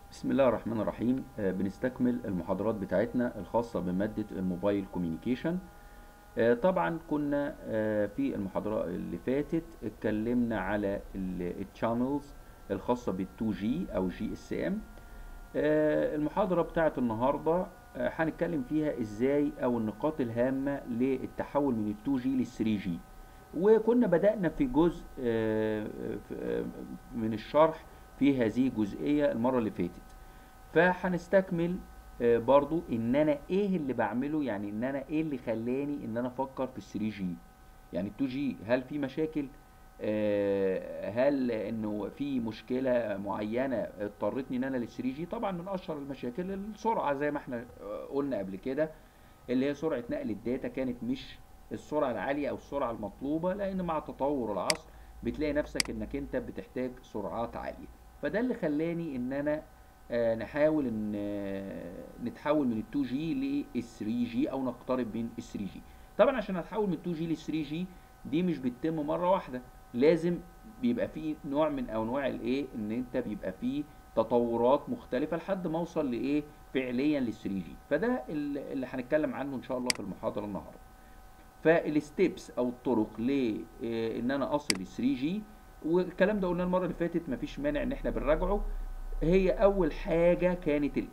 بسم الله الرحمن الرحيم. بنستكمل المحاضرات بتاعتنا الخاصة بمادة الموبايل كوميونيكيشن. طبعا كنا في المحاضرة اللي فاتت اتكلمنا على الشانلز الخاصة بال2G أو GSM. المحاضرة بتاعت النهاردة هنتكلم فيها ازاي او النقاط الهامة للتحول من ال2G لل3G. وكنا بدأنا في جزء من الشرح في هذه الجزئية المرة اللي فاتت. فهنستكمل برضو ان انا ايه اللي بعمله، يعني ان انا ايه اللي خلاني ان انا افكر في ال3G. يعني ال2G هل في مشاكل؟ هل انه في مشكله معينه اضطرتني ان انا لل3G؟ طبعا من اشهر المشاكل السرعه زي ما احنا قلنا قبل كده، اللي هي سرعه نقل الداتا كانت مش السرعه العاليه او السرعه المطلوبه، لان مع تطور العصر بتلاقي نفسك انك انت بتحتاج سرعات عاليه. فده اللي خلاني ان انا نحاول ان نتحول من ال2G لل3G او نقترب من ال3G. طبعا عشان اتحول من 2G ل3G دي مش بتتم مره واحده، لازم بيبقى فيه نوع من انواع الايه، ان انت بيبقى فيه تطورات مختلفه لحد ما اوصل لايه فعليا لل3G. فده اللي هنتكلم عنه ان شاء الله في المحاضره النهارده. فالستبس او الطرق ل ان انا اصل ل3G، والكلام ده قلنا المره اللي فاتت مفيش مانع ان احنا بنراجعه. هي اول حاجه كانت ال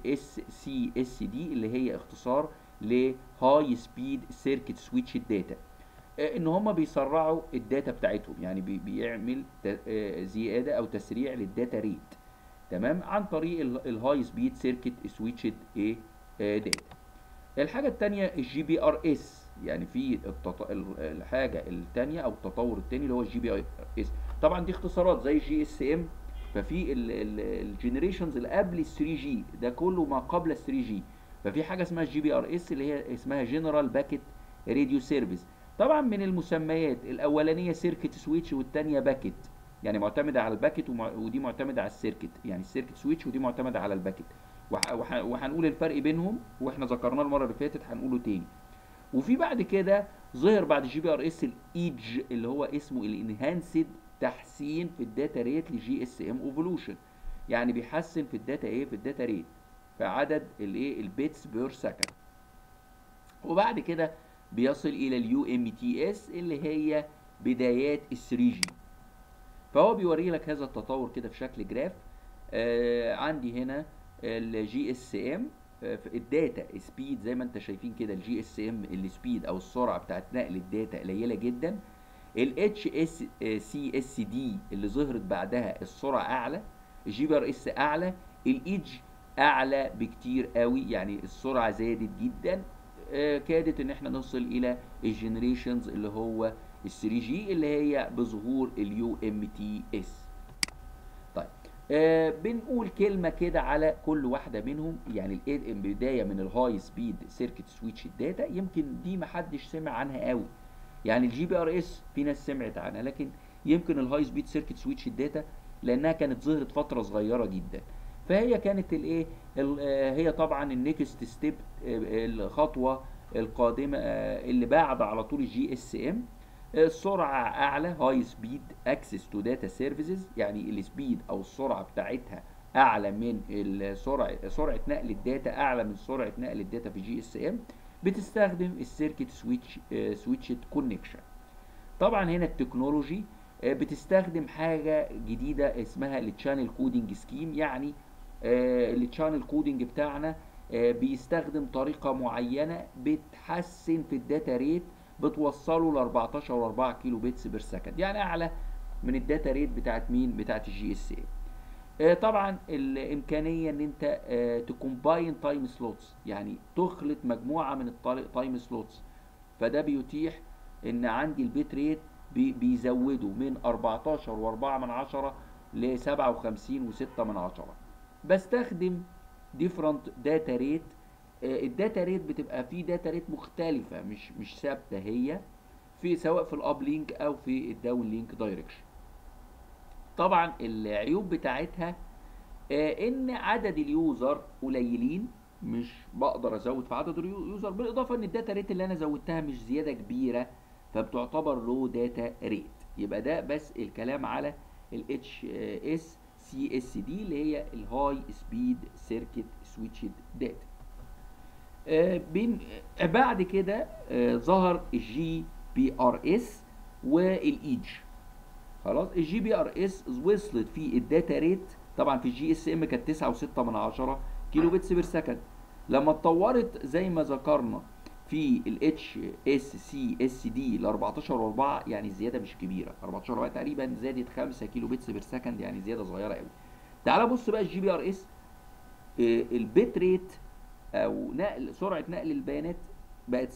HSCSD اللي هي اختصار ل High Speed Circuit Switch Data. ان هم بيسرعوا الداتا بتاعتهم، يعني بيعمل زياده او تسريع للداتا ريت، تمام، عن طريق الهاي سبيد سيركت سويتشد داتا. الحاجه الثانيه الجي بي ار اس، يعني في الحاجه الثانيه او التطور الثاني اللي هو الجي بي ار اس. طبعا دي اختصارات زي الجي اس ام. ففي الجنريشنز اللي قبل ال 3 جي ده كله ما قبل ال 3 جي، ففي حاجه اسمها الجي بي ار اس اللي هي اسمها جنرال باكيت راديو سيرفيس. طبعا من المسميات الاولانيه سيركت سويتش والثانيه باكيت، يعني معتمده على الباكيت ودي معتمده على السيركت، يعني السيركت سويتش ودي معتمده على الباكيت. وهنقول الفرق بينهم، واحنا ذكرناه المره اللي فاتت هنقوله تاني. وفي بعد كده ظهر بعد جي بي ار اس الايدج اللي هو اسمه الانهانسد، تحسين في الداتا ريت لجي اس ام ايفولوشن، يعني بيحسن في الداتا ايه، في الداتا ريت، في عدد الايه البيتس بير سكند. وبعد كده بيصل الى اليو ام تي اس اللي هي بدايات ال 3 جي. فهو بيوري لك هذا التطور كده في شكل جراف. عندي هنا الجي اس ام، الداتا سبيد زي ما انت شايفين كده، الجي اس ام السبيد او السرعه بتاعت نقل الداتا قليله جدا. الاتش اس سي اس دي اللي ظهرت بعدها السرعه اعلى، الجي بي ار اس اعلى، الايدج اعلى بكتير قوي، يعني السرعه زادت جدا. كادت ان احنا نوصل الى الجنريشنز اللي هو ال 3 جي اللي هي بظهور اليو ام تي اس. طيب بنقول كلمه كده على كل واحده منهم. يعني البدايه من الهاي سبيد سيركت سويتش داتا، يمكن دي محدش سمع عنها قوي. يعني الجي بي ار اس في ناس سمعت عنها، لكن يمكن الهاي سبيد سيركت سويتش داتا لانها كانت ظهرت فتره صغيره جدا. فهي كانت الايه هي طبعا النكست ستيب، الخطوه القادمه اللي بعد على طول الجي اس ام. السرعه اعلى، هاي سبيد اكسس تو داتا سيرفيسز، يعني السبيد او السرعه بتاعتها اعلى من سرعه نقل الداتا، اعلى من سرعه نقل الداتا في جي اس ام. بتستخدم السيركت سويتشد كونكشن. طبعا هنا التكنولوجي بتستخدم حاجه جديده اسمها التشانل كودنج سكيم. يعني التشانل كودنج بتاعنا بيستخدم طريقه معينه بتحسن في الداتا ريت، بتوصله ل 14.4 كيلو بيتس بير سكند، يعني اعلى من الداتا ريت بتاعت مين، بتاعت الجي اس اي. طبعا الامكانيه ان انت تكومباين تايم سلوتس، يعني تخلط مجموعه من التايم سلوتس. فده بيتيح ان عندي البيت ريت بيزوده من 14.4 ل 57.6. بستخدم ديفرنت داتا ريت. الداتا ريت بتبقى في داتا ريت مختلفة، مش ثابتة هي، في سواء في الاب لينك او في الداون لينك دايركشن. طبعا العيوب بتاعتها ان عدد اليوزر قليلين، مش بقدر ازود في عدد اليوزر، بالاضافه ان الداتا ريت اللي انا زودتها مش زياده كبيره، فبتعتبر لو داتا ريت. يبقى ده بس الكلام على ال HSCSD سي اس دي اللي هي الهاي سبيد سيركت سويتشد داتا. بعد كده ظهر الجي بي ار اس والايدج. خلاص الجي بي ار اس وصلت في الداتا ريت، طبعا في الجي اس ام كانت 9.6 كيلو بتس بير سكند. لما اتطورت زي ما ذكرنا في الاتش اس سي اس دي ل 14.4، يعني الزياده مش كبيره، 14 تقريبا زادت 5 كيلو بتس بير سكند، يعني زياده صغيره قوي. تعال بص بقى الجي بي ار اس، البيت ريت او سرعه نقل البيانات بقت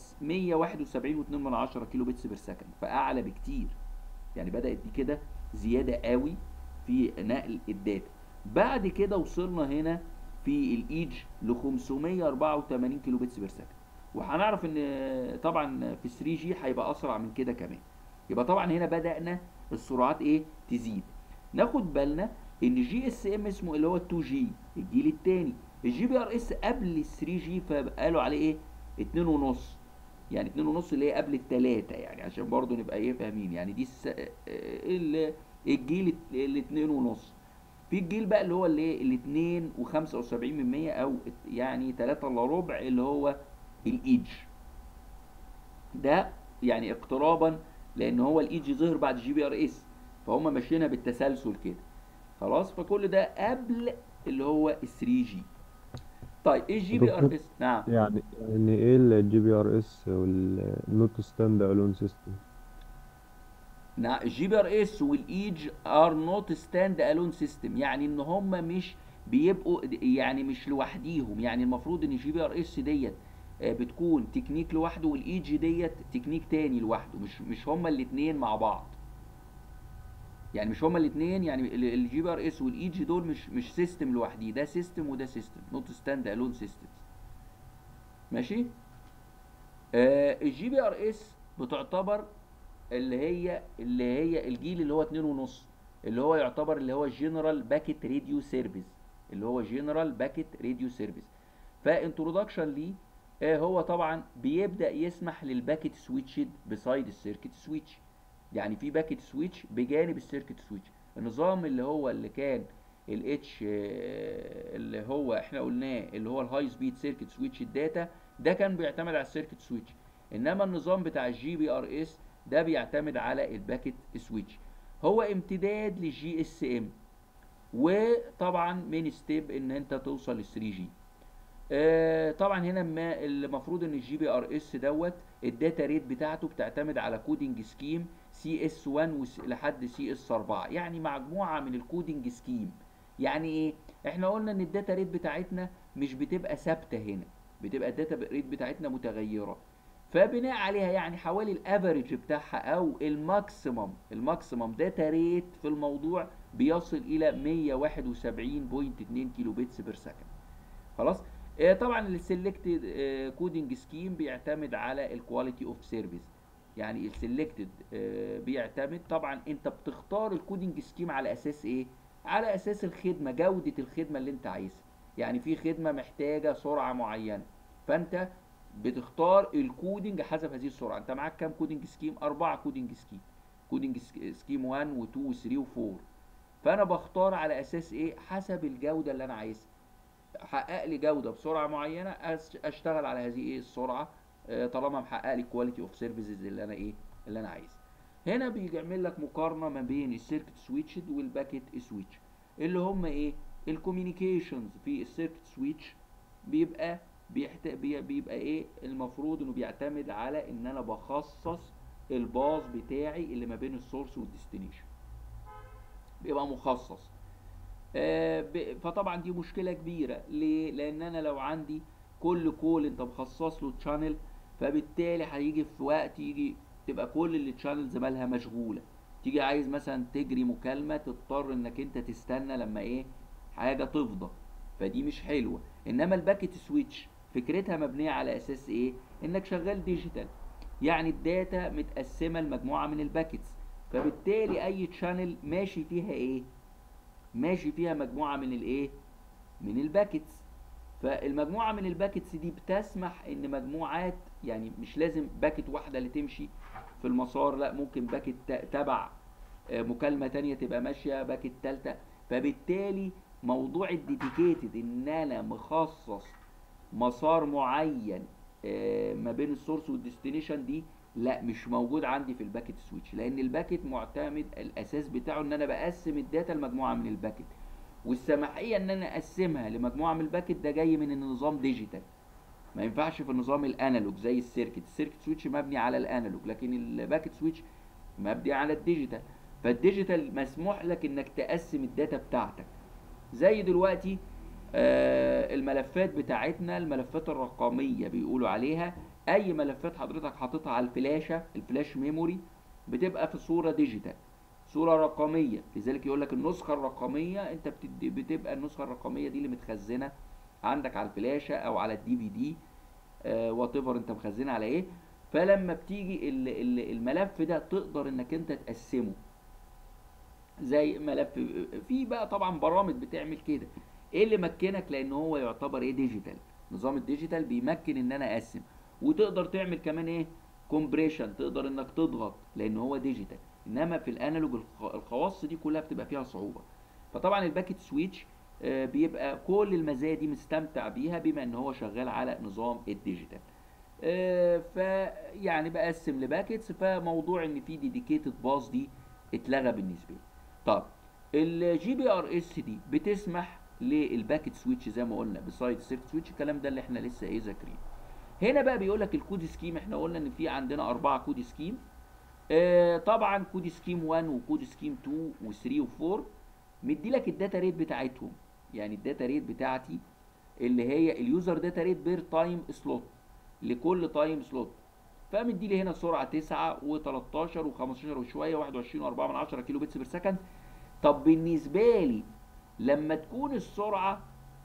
171.2 كيلو بتس بير سكند، فاعلى بكتير. يعني بدات دي كده زياده قوي في نقل الداتا. بعد كده وصلنا هنا في الايدج ل 584 كيلو بتس بير سكند، وهنعرف ان طبعا في 3 جي هيبقى اسرع من كده كمان. يبقى طبعا هنا بدانا السرعات ايه تزيد. ناخد بالنا ان جي اس ام اسمه اللي هو 2 جي الجيل الثاني، الجي بي ار اس قبل ال 3 جي فقالوا عليه ايه 2.5، يعني 2.5 اللي هي قبل الثلاثه، يعني عشان برضو نبقى ايه فاهمين. يعني دي الجيل ال 2.5. في الجيل بقى اللي هو الايه ال 2.75 او يعني 3 الا ربع اللي هو الايدج ده، يعني اقترابا، لان هو الايدج ظهر بعد جي بي ار اس، فهم ماشيينها بالتسلسل كده. خلاص فكل ده قبل اللي هو ال 3 جي. طيب ايه الجي بي ار دكتور، اس؟ نعم. يعني ايه الجي بي ار اس والنوت ستاند الون سيستم؟ نعم الجي بي ار اس والايدج ار نوت ستاند الون سيستم، يعني ان هم مش بيبقوا يعني مش لوحديهم. يعني المفروض ان الجي بي ار اس ديت بتكون تكنيك لوحده، والايدج ديت تكنيك تاني لوحده، مش هما الاثنين مع بعض. يعني مش هما الاثنين، يعني الجي بي ار اس والايدج دول مش سيستم لوحديه، ده سيستم وده سيستم، نوت ستاند الون سيستمز. ماشي. الجي بي ار اس بتعتبر اللي هي الجيل اللي هو 2.5، اللي هو يعتبر اللي هو جنرال باكيت راديو سيرفيس، اللي هو جنرال باكيت راديو سيرفيس. فانترودكشن ليه، هو طبعا بيبدا يسمح للباكيت سويتشد بسايد السيركت سويتش، يعني في باكيت سويتش بجانب السيركت سويتش. النظام اللي كان الاتش اللي هو احنا قلناه اللي هو الهاي سبيد سيركت سويتش الداتا، ده كان بيعتمد على السيركت سويتش. انما النظام بتاع الجي بي ار اس ده بيعتمد على الباكيت سويتش، هو امتداد للجي اس ام، وطبعا من ستيب ان انت توصل ل 3 جي. طبعا هنا ما المفروض ان الجي بي ار اس دوت الداتا ريت بتاعته بتعتمد على كودنج سكيم سي اس 1 لحد سي اس 4، يعني مجموعه من الكودنج سكيم. يعني ايه؟ احنا قلنا ان الداتا ريت بتاعتنا مش بتبقى ثابته هنا، بتبقى الداتا ريت بتاعتنا متغيره. فبناء عليها يعني حوالي الافريج بتاعها او الماكسيمم داتا ريت في الموضوع بيصل الى 171.2 كيلو بيتس بير سكند. خلاص. طبعا السلكتد كودنج سكيم بيعتمد على الكواليتي اوف سيرفيس. يعني السلكتد بيعتمد، طبعا انت بتختار الكودنج سكيم على اساس ايه؟ على اساس الخدمه، جوده الخدمه اللي انت عايزها. يعني في خدمه محتاجه سرعه معينه، فانت بتختار الكودنج حسب هذه السرعه. انت معاك كام كودنج سكيم؟ 4 كودنج سكيم، كودنج سكيم 1 و2 و3 و4. فانا بختار على اساس ايه؟ حسب الجوده اللي انا عايزها. حقق لي جوده بسرعه معينه، اشتغل على هذه ايه السرعه، طالما محقق لي كواليتي اوف سيرفيسز اللي انا عايزها. هنا بيعمل لك مقارنه ما بين السيركت سويتشد والباكيت سويتش، اللي هم ايه؟ الكوميونيكيشنز في السيركت سويتش بيبقى ايه المفروض انه بيعتمد على ان انا بخصص الباص بتاعي اللي ما بين السورس والديستنيشن، بيبقى مخصص. فطبعا دي مشكله كبيره. ليه؟ لان انا لو عندي كل كول انت مخصص له تشانل، فبالتالي هيجي في وقت يجي تبقى كل التشانلز مالها مشغوله، تيجي عايز مثلا تجري مكالمه تضطر انك انت تستنى لما ايه حاجه تفضى، فدي مش حلوه. انما الباكيت سويتش فكرتها مبنيه على اساس ايه؟ انك شغال ديجيتال، يعني الداتا متقسمه لمجموعه من الباكيتس، فبالتالي اي تشانل ماشي فيها ايه؟ ماشي فيها مجموعه من الايه؟ من الباكيتس. فالمجموعه من الباكيتس دي بتسمح ان مجموعات، يعني مش لازم باكيت واحده اللي تمشي في المسار، لا ممكن باكيت تبع مكالمه تانية تبقى ماشيه، باكيت تالتة. فبالتالي موضوع الديديكيتد ان انا مخصص مسار معين ما بين السورس والديستنيشن دي، لا مش موجود عندي في الباكيت سويتش، لان الباكيت معتمد الاساس بتاعه ان انا بقسم الداتا لمجموعه من الباكيت، والسماحيه ان انا اقسمها لمجموعه من الباكيت ده جاي من النظام ديجيتال. ما ينفعش في النظام الانالوج زي السيركت سويتش مبني على الانالوج، لكن الباكيت سويتش مبني على الديجيتال. فالديجيتال مسموح لك انك تقسم الداتا بتاعتك. زي دلوقتي الملفات بتاعتنا، الملفات الرقميه بيقولوا عليها، اي ملفات حضرتك حاططها على الفلاشه، الفلاش ميموري، بتبقى في صوره ديجيتال، صوره رقميه. لذلك يقول لك النسخه الرقميه، انت بتبقى النسخه الرقميه دي اللي متخزنه عندك على الفلاشه او على الدي في دي، وات ايفر انت مخزنها على ايه. فلما بتيجي الملف ده تقدر انك انت تقسمه زي ملف. في بقى طبعا برامج بتعمل كده. ايه اللي مكنك؟ لان هو يعتبر ايه؟ ديجيتال. نظام الديجيتال بيمكن ان انا اقسم، وتقدر تعمل كمان ايه؟ كومبريشن، تقدر انك تضغط لان هو ديجيتال. انما في الانالوج الخواص دي كلها بتبقى فيها صعوبه. فطبعا الباكيت سويتش بيبقى كل المزايا دي مستمتع بيها بما ان هو شغال على نظام الديجيتال. فيعني بقسم لباكيتس، فموضوع ان في ديديكيتد باص دي اتلغى بالنسبه لي. طب الجي بي ار اس دي بتسمح للباكيت سويتش زي ما قلنا بسايد السيركت سويتش، الكلام ده اللي احنا لسه ايه ذاكرينه. هنا بقى بيقول لك الكود سكيم، احنا قلنا ان في عندنا 4 كود سكيم. طبعا كود سكيم 1 وكود سكيم 2 و3 و4 مدي لك الداتا ريت بتاعتهم. يعني الداتا ريت بتاعتي اللي هي اليوزر داتا ريت بير تايم سلوت، لكل تايم سلوت. فمدي لي هنا سرعه 9 و13 و15 وشويه 21.4 كيلو بيتس بير سكند. طب بالنسبه لي لما تكون السرعه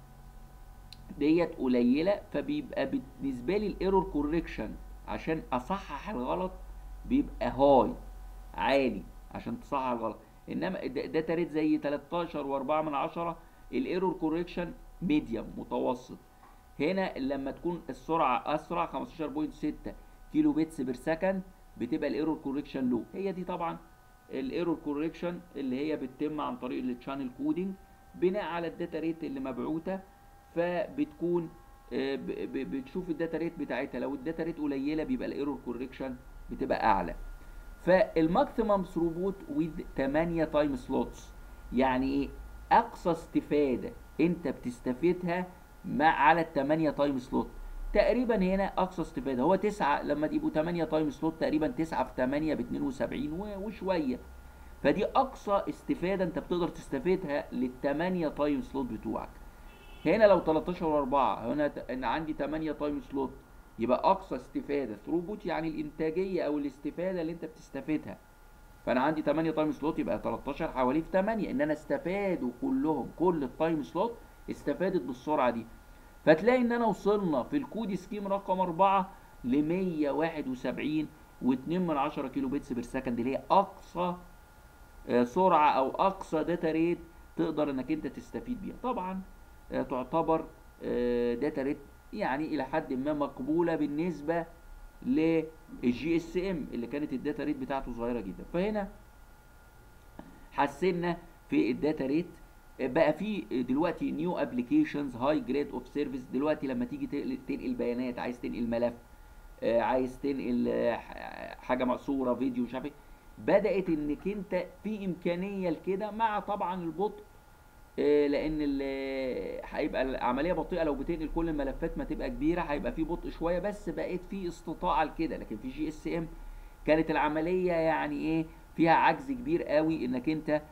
ديت قليله، فبيبقى بالنسبه لي الايرور كوريكشن عشان اصحح الغلط بيبقى هاي، عالي عشان تصحح الغلط. انما داتا ريت زي 13 و4 الايرور كوريكشن ميديوم، متوسط. هنا لما تكون السرعه اسرع 15.6 كيلو بيتس بير سكند بتبقى الايرور كوريكشن لو. هي دي طبعا الايرور كوريكشن اللي هي بتتم عن طريق التشانل كودنج بناء على الداتا ريت اللي مبعوثه. فبتكون بتشوف الداتا ريت بتاعتها، لو الداتا ريت قليله بيبقى الايرور كوريكشن بتبقى اعلى. فالماكسيمم ثروبوت ويز 8 تايم سلوتس، يعني ايه؟ اقصى استفاده انت بتستفيدها على ال 8 تايم سلوت. تقريبا هنا اقصى استفاده هو 9، لما يبقوا 8 تايم سلوت تقريبا 9 في 8 ب 72 وشويه. فدي اقصى استفاده انت بتقدر تستفيدها لل8 تايم سلوت بتوعك. هنا لو 13 و4، هنا ان عندي 8 تايم سلوت، يبقى اقصى استفاده ثروبوت يعني الانتاجيه او الاستفاده اللي انت بتستفيدها. فانا عندي 8 تايم سلوت يبقى 13 حواليه في 8، ان انا استفادوا كلهم، كل التايم سلوت استفادت بالسرعه دي. فتلاقي ان انا وصلنا في الكود سكيم رقم 4 ل 171.2 كيلو بيتس بير سكند، اللي هي اقصى سرعه او اقصى داتا ريت تقدر انك انت تستفيد بيها. طبعا تعتبر داتا ريت يعني الى حد ما مقبوله بالنسبه للجي اس ام اللي كانت الداتا ريت بتاعته صغيره جدا. فهنا حسنا في الداتا ريت. بقى في دلوقتي نيو ابلكيشنز هاي جريد اوف سيرفيس. دلوقتي لما تيجي تنقل بيانات، عايز تنقل ملف، عايز تنقل حاجه صوره فيديو مش عارف ايه، بدات انك انت في امكانيه لكده مع طبعا البطء، لان هيبقى العمليه بطيئه لو بتنقل كل الملفات ما تبقى كبيره، هيبقى في بطء شويه، بس بقيت في استطاعه لكده. لكن في جي اس ام كانت العمليه يعني ايه، فيها عجز كبير قوي انك انت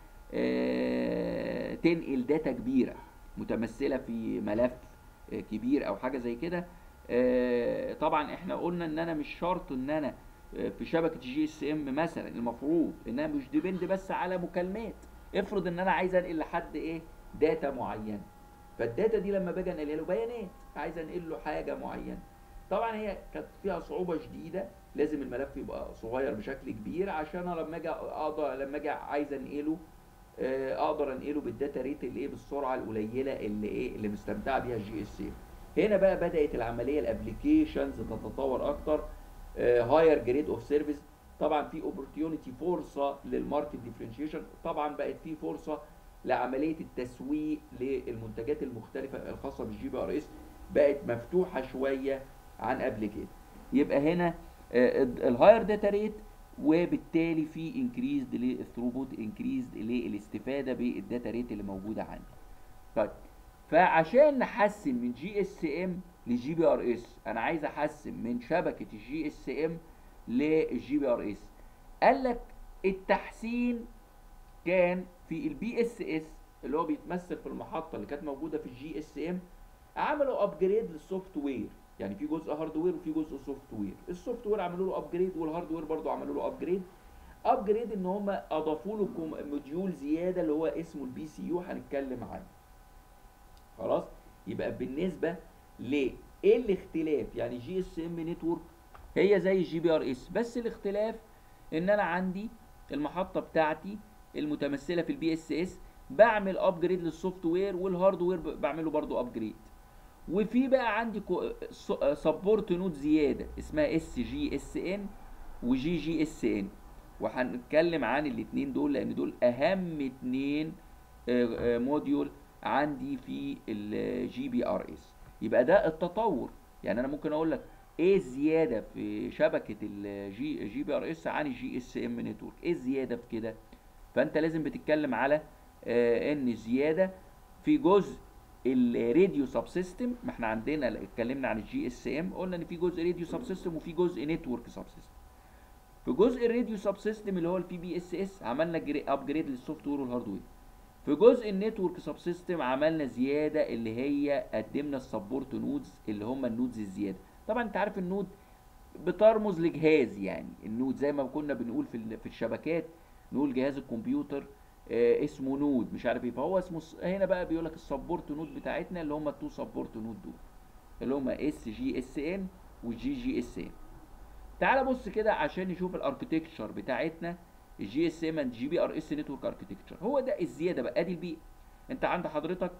تنقل داتا كبيره متمثله في ملف كبير او حاجه زي كده. طبعا احنا قلنا ان انا مش شرط ان انا في شبكه جي اس ام مثلا، المفروض انها مش ديبند بس على مكالمات. افرض ان انا عايز انقل لحد ايه داتا معينه، فالداتا دي لما باجي انقلها له بيانات، عايز انقل له حاجه معينه، طبعا هي كانت فيها صعوبه شديده. لازم الملف يبقى صغير بشكل كبير عشان انا لما اجي اقدر، لما اجي عايز انقله اقدر انقله بالداتا ريت اللي ايه، بالسرعه القليله اللي ايه اللي مستمتعه بيها الجي اس ام. هنا بقى بدات العمليه الابلكيشنز تتطور اكتر، هاير جريد اوف سيرفيس. طبعا في اوبورتيونيتي، فرصه للماركت ديفرنشيشن. طبعا بقت في فرصه لعمليه التسويق للمنتجات المختلفه الخاصه بالجي بي ار اس بقت مفتوحه شويه عن قبل كده. يبقى هنا الهاير داتا ريت، وبالتالي في انكريزد للثروبوت، انكريزد للاستفاده بالداتا ريت اللي موجوده عندي. طيب، فعشان نحسن من جي اس ام للجي بي ار اس، انا عايز احسن من شبكه الجي اس ام للجي بي ار اس. قال لك التحسين كان في البي اس اس اللي هو بيتمثل في المحطه اللي كانت موجوده في الجي اس ام. عملوا ابجريد للسوفت وير، يعني في جزء هاردوير وفي جزء سوفت وير. السوفت وير عملوا له ابجريد، والهاردوير برضو عملوا له ابجريد. ابجريد ان هم اضافوا له موديول زياده اللي هو اسمه البي سي يو، هنتكلم عنه. خلاص، يبقى بالنسبه لايه الاختلاف، يعني جي اس ام نتورك هي زي الجي بي ار اس، بس الاختلاف ان انا عندي المحطه بتاعتي المتمثله في البي اس اس بعمل ابجريد للسوفت وير، والهاردوير بعمله برضو ابجريد. وفي بقى عندي سبورت نود زياده اسمها اس جي اس ان وجي جي اس ان، وهنتكلم عن الاثنين دول لان دول اهم اثنين موديول عندي في الجي بي ار اس. يبقى ده التطور. يعني انا ممكن اقول لك ايه الزياده في شبكه الجي بي ار اس عن الجي اس ام نتورك، ايه الزياده في كده؟ فانت لازم بتتكلم على ان الزياده في جزء الراديو سب سيستم. ما احنا عندنا اتكلمنا عن الجي اس ام، قلنا ان في جزء راديو سب سيستم وفي جزء نتورك سب سيستم. في جزء الراديو سب سيستم اللي هو البي بي اس اس عملنا ابجريد للسوفت وير والهاردوير. في جزء النتورك سب سيستم عملنا زياده اللي هي قدمنا السبورت نودز اللي هم النودز الزياده. طبعا انت عارف النود بترمز لجهاز، يعني النود زي ما كنا بنقول في الشبكات نقول جهاز الكمبيوتر اسمه نود مش عارف ايه، فهو اسمه هنا بقى بيقول لك السبورت نود بتاعتنا اللي هم التو سبورت نود دول اللي هم اس جي اس ان وجي جي اس ان. تعال بص كده عشان نشوف الاركتكتشر بتاعتنا الجي اس ام اند جي بي ار اس نتورك اركتكتشر. هو ده الزياده بقى، ادي البي. انت عند حضرتك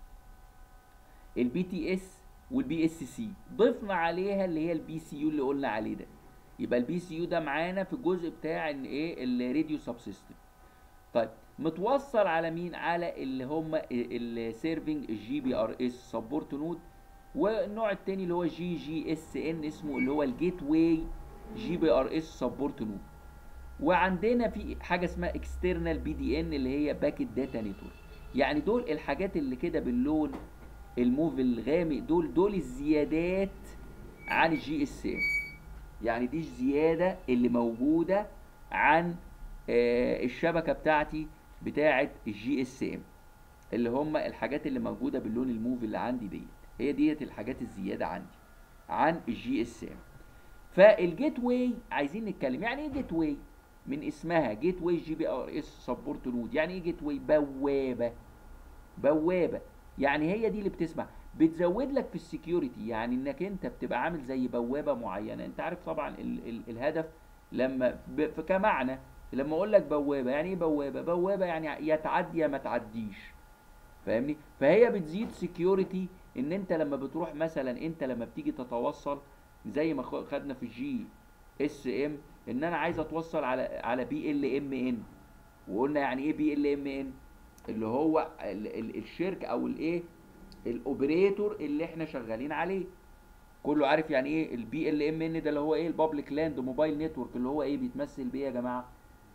البي تي اس والبي اس سي، ضفنا عليها اللي هي البي سي يو اللي قلنا عليه ده. يبقى البي سي يو ده معانا في الجزء بتاع ان ايه الراديو سب سيستم. طيب، متوصل على مين؟ على اللي هم السيرفنج الجي بي ار اس سبورت نود. والنوع التاني اللي هو جي جي اس ان اسمه اللي هو الجيت واي جي بي ار اس سبورت نود. وعندنا في حاجه اسمها اكسترنال بي دي ان اللي هي باكيت داتا نتورك. يعني دول الحاجات اللي كده باللون الموف الغامق، دول الزيادات عن الجي اس ام. يعني دي الزياده اللي موجوده عن الشبكه بتاعتي بتاعه الجي اس ام، اللي هم الحاجات اللي موجوده باللون الموف اللي عندي ديت، هي ديت الحاجات الزياده عندي عن الجي اس ام. فالجيت واي عايزين نتكلم يعني ايه جيت واي. من اسمها جيت واي جي بي ار اس سبورت نود. يعني ايه جيت واي؟ بوابه. بوابه يعني هي دي اللي بتزود لك في السكيورتي، يعني انك انت بتبقى عامل زي بوابه معينه. انت عارف طبعا الهدف لما كمعنى لما اقول لك بوابه، يعني ايه بوابه؟ بوابه يعني يا تعدي يا ما تعديش، فاهمني؟ فهي بتزيد سكيورتي ان انت لما بتروح مثلا، انت لما بتيجي تتوصل زي ما خدنا في الجي اس ام ان انا عايز اتوصل على بي ال ام ان. وقلنا يعني ايه بي ال ام ان؟ اللي هو الشركه او الايه الاوبريتور اللي احنا شغالين عليه. كله عارف يعني ايه البي ال ام ان ده اللي هو ايه البابليك لاند موبايل نتورك، اللي هو ايه بيتمثل بايه يا جماعه؟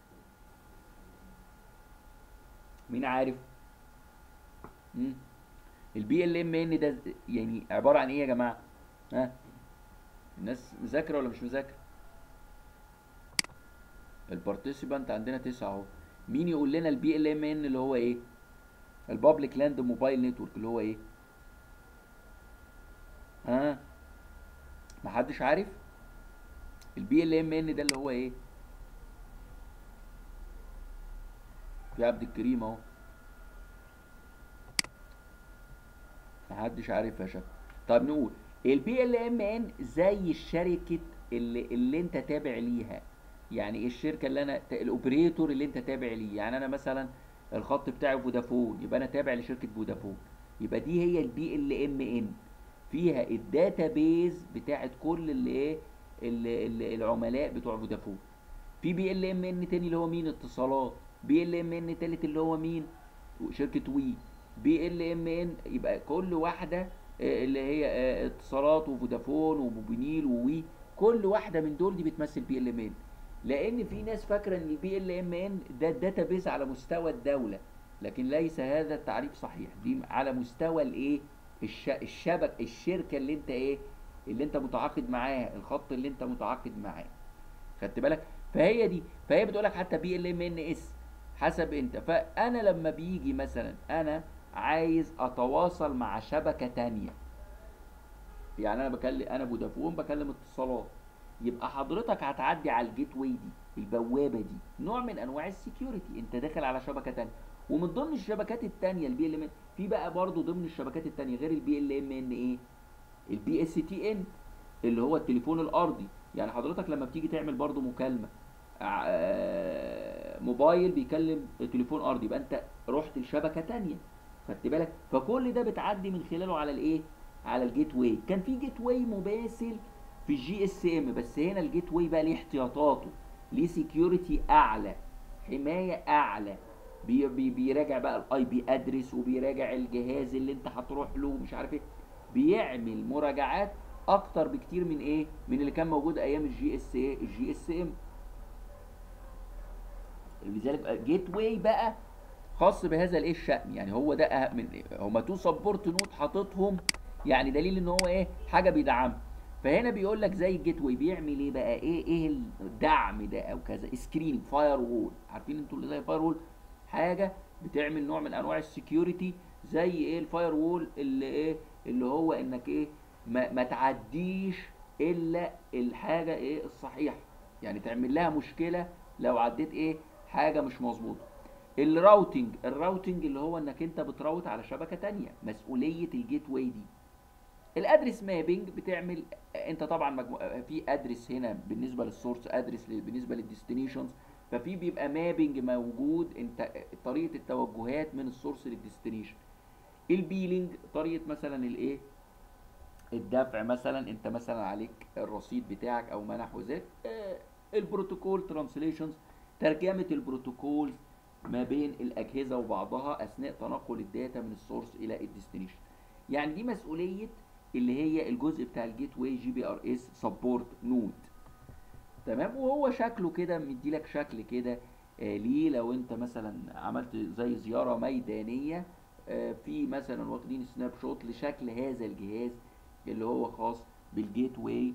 مين عارف؟ البي ال ام ان ده يعني عباره عن ايه يا جماعه؟ ها، الناس مذاكره ولا مش مذاكره؟ البارتيسيبانت عندنا 9 اهو. مين يقول لنا البي ال ام ان اللي هو ايه؟ البابليك لاند موبايل نتورك اللي هو ايه؟ ها، محدش عارف؟ البي ال ام ان ده اللي هو ايه؟ في عبد الكريم اهو. محدش عارف يا شباب. طب نقول البي ال ام ان زي الشركه اللي انت تابع ليها. يعني ايه الشركه اللي انا الاوبريتور اللي انت تابع ليه؟ يعني انا مثلا الخط بتاعي فودافون، يبقى انا تابع لشركه فودافون. يبقى دي هي البي ال ام ان، فيها الداتابيز بتاعت كل اللي ايه العملاء بتوع فودافون. في بي ال ام ان تاني اللي هو مين؟ اتصالات. بي ال ام ان تالت اللي هو مين؟ شركه وي. بي ال ام ان يبقى كل واحده اللي هي اتصالات وفودافون وموبينيل ووي، كل واحده من دول دي بتمثل بي ال ام ان. لان في ناس فاكره ان البي ال ام ان ده الداتابيز على مستوى الدوله، لكن ليس هذا التعريف صحيح. دي على مستوى الايه، الشبكه، الشركه اللي انت ايه، اللي انت متعاقد معاها، الخط اللي انت متعاقد معاه. خدت بالك؟ فهي بتقول لك حتى بي ال ام ان اس حسب انت. فانا لما بيجي مثلا انا عايز اتواصل مع شبكه تانية، يعني انا بكلم، انا فودافون بكلم اتصالات، يبقى حضرتك هتعدي على الجيت واي دي، البوابه دي نوع من انواع السكيورتي، انت داخل على شبكه تانية. ومن ضمن الشبكات التانية البي ال ام، في بقى برضو ضمن الشبكات التانية غير البي ال ام ان ايه، البي اس تي ان اللي هو التليفون الارضي. يعني حضرتك لما بتيجي تعمل برضو مكالمه موبايل بيكلم تليفون ارضي، يبقى انت رحت لشبكه تانية. خدت بالك؟ فكل ده بتعدي من خلاله على الايه، على الجيت واي. كان في جيت واي مباشر في الجي اس ام، بس هنا الجيت واي بقى ليه احتياطاته، ليه سكيورتي اعلى، حمايه اعلى، بيراجع بقى الاي بي ادرس، وبيراجع الجهاز اللي انت هتروح له مش عارف ايه، بيعمل مراجعات اكتر بكتير من ايه، من اللي كان موجود ايام الجي اس ام. لذلك جيت واي بقى خاص بهذا الايه الشأن. يعني هو ده من هما تو سبورت نود حاططهم، يعني دليل ان هو ايه، حاجه بيدعمها. فهنا بيقول لك زي الجيت واي بيعمل ايه بقى، ايه الدعم ده او كذا، سكرين فاير وول. عارفين انتوا اللي زي فاير وول، حاجه بتعمل نوع من انواع السكيورتي، زي ايه الفاير وول اللي ايه، اللي هو انك ايه، ما تعديش الا الحاجه ايه الصحيحه، يعني تعمل لها مشكله لو عديت ايه حاجه مش مظبوطه. الراوتنج اللي هو انك انت بتراوت على شبكه تانية، مسؤوليه الجيت واي دي. الادرس مابنج بتعمل، انت طبعا في ادرس هنا بالنسبه للسورس، ادرس بالنسبه للديستنيشنز، ففي بيبقى مابنج موجود، انت طريقه التوجهات من السورس للديستنيشن. البيلينج طريقه مثلا الايه، الدفع، مثلا انت مثلا عليك الرصيد بتاعك او ما نحو ذلك. البروتوكول ترانسليشنز، ترجمه البروتوكول ما بين الاجهزه وبعضها اثناء تنقل الداتا من السورس الى الديستنيشن. يعني دي مسؤوليه اللي هي الجزء بتاع الجيت واي جي بي ار اس سبورت نود. تمام. وهو شكله كده مديلك شكل كده ليه، لو انت مثلا عملت زي زياره ميدانيه في مثلا واخدين سناب شوت لشكل هذا الجهاز اللي هو خاص بالجيت واي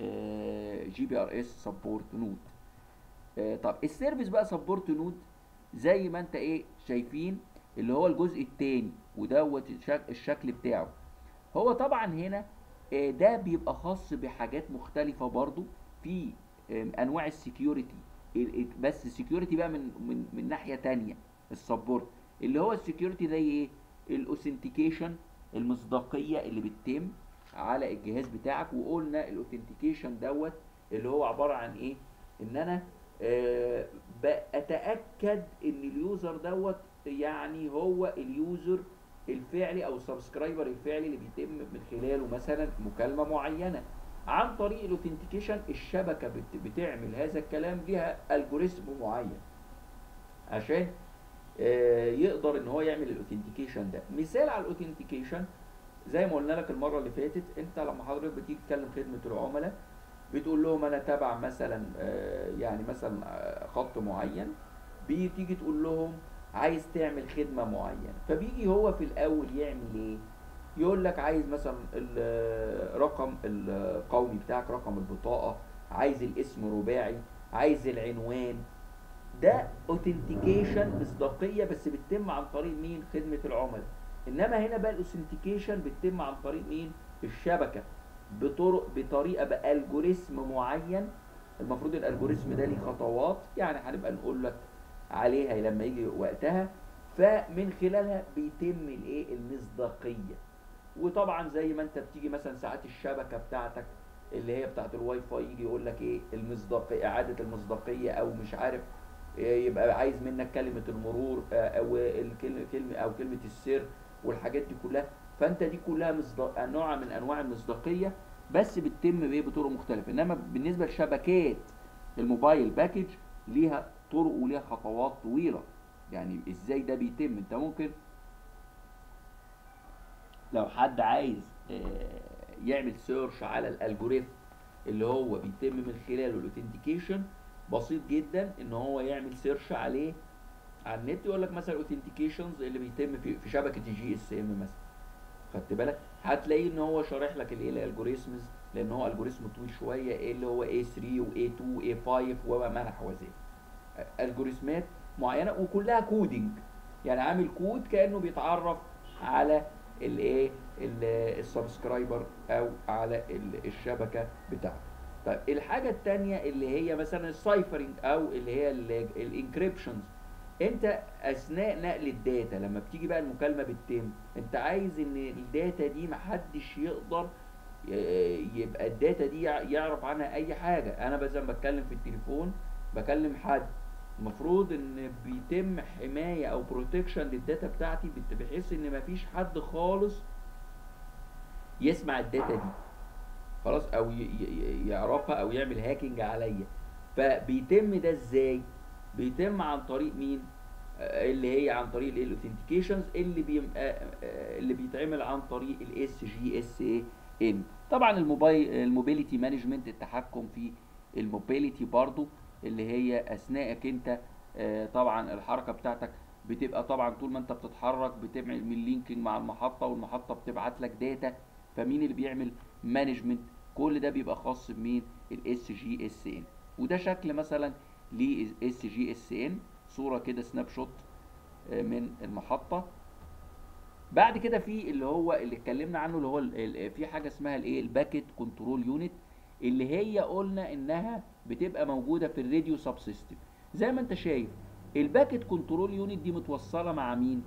جي بي ار اس سبورت نود. طب السيرفيس بقى سبورت نود زي ما انت ايه شايفين، اللي هو الجزء الثاني ودوت الشكل بتاعه. هو طبعا هنا ده بيبقى خاص بحاجات مختلفه برضو في انواع السكيورتي، بس السكيورتي بقى من ناحيه تانية. السبورت اللي هو السكيورتي زي ايه، الاوثنتيكيشن، المصداقيه اللي بتتم على الجهاز بتاعك. وقلنا الاوثنتيكيشن دوت اللي هو عباره عن ايه، ان انا بأتأكد ان اليوزر دوت يعني هو اليوزر الفعلي او السبسكرايبر الفعلي اللي بيتم من خلاله مثلا مكالمه معينه. عن طريق الاوثنتيكيشن الشبكه بتعمل هذا الكلام، ليها الجوريزم معين عشان يقدر ان هو يعمل الاوثنتيكيشن ده. مثال على الاوثنتيكيشن زي ما قلنا لك المره اللي فاتت، انت لما حضرتك بتيجي تكلم خدمه العملاء بتقول لهم انا تابع مثلا يعني مثلا خط معين، بتيجي تقول لهم عايز تعمل خدمه معينه، فبيجي هو في الاول يعمل ايه، يقول لك عايز مثلا الرقم القومي بتاعك، رقم البطاقه، عايز الاسم رباعي، عايز العنوان. ده اوثنتيكيشن، مصداقيه، بس بتتم عن طريق مين، خدمه العملاء. انما هنا بقى الاوثنتيكيشن بتتم عن طريق مين، الشبكه، بطريقه بالجوريزم معين. المفروض الالجوريزم ده ليه خطوات، يعني هنبقى نقول لك عليها لما يجي وقتها، فمن خلالها بيتم الايه، المصداقيه. وطبعا زي ما انت بتيجي مثلا ساعات الشبكه بتاعتك اللي هي بتاعت الواي فاي يجي يقول لك ايه المصداقيه، اعاده المصداقيه، او مش عارف يبقى عايز منك كلمه المرور او الكلمه او كلمه السر والحاجات دي كلها. فانت دي كلها نوع من انواع المصداقيه، بس بتتم بايه، بطرق مختلفه. انما بالنسبه لشبكات الموبايل باكج ليها طرق وليها خطوات طويله، يعني ازاي ده بيتم؟ انت ممكن لو حد عايز يعمل سيرش على الالجوريثم اللي هو بيتم من خلاله الاوثنتيكيشن، بسيط جدا ان هو يعمل سيرش عليه على النت، يقول لك مثلا اوثنتيكيشنز اللي بيتم في شبكه الجي اس ام مثلا. خدت بالك؟ هتلاقيه ان هو شارح لك الايه الالجوريثمز، لان هو الجوريثم طويل شويه، ايه اللي هو A3 و A2 A5 وما نحو ذلك. الجوريثمات معينه وكلها كودينج، يعني عامل كود كانه بيتعرف على الايه السبسكرايبر او على الشبكه بتاعته. طيب الحاجه الثانيه اللي هي مثلا السايفرنج او اللي هي الانكريبشنز. انت اثناء نقل الداتا لما بتيجي بقى المكالمه بتتم، انت عايز ان الداتا دي محدش يقدر يبقى الداتا دي يعرف عنها اي حاجه. انا مثلا بتكلم في التليفون بكلم حد، المفروض ان بيتم حمايه او بروتكشن للداتا بتاعتي بحيث ان مفيش حد خالص يسمع الداتا دي خلاص، او يعرفها او يعمل هاكينج عليا. فبيتم ده ازاي؟ بيتم عن طريق مين؟ اللي هي عن طريق الاوثنتيكيشنز اللي بيتعمل عن طريق الاس جي اس ام. طبعا الموبيليتي مانجمنت، التحكم في الموبيليتي برضو، اللي هي اثناءك انت طبعا الحركه بتاعتك بتبقى طبعا طول ما انت بتتحرك بتعمل من لينكينج مع المحطه، والمحطه بتبعت لك داتا. فمين اللي بيعمل مانجمنت؟ كل ده بيبقى خاص بمين؟ الاس جي اس ان. وده شكل مثلا للاس جي اس ان، صوره كده سناب شوت من المحطه. بعد كده في اللي هو اللي اتكلمنا عنه اللي هو في حاجه اسمها الايه الباكيت كنترول يونت، اللي هي قلنا انها بتبقى موجوده في الراديو سب سيستم. زي ما انت شايف الباكيت كنترول يونت دي متوصله مع مين؟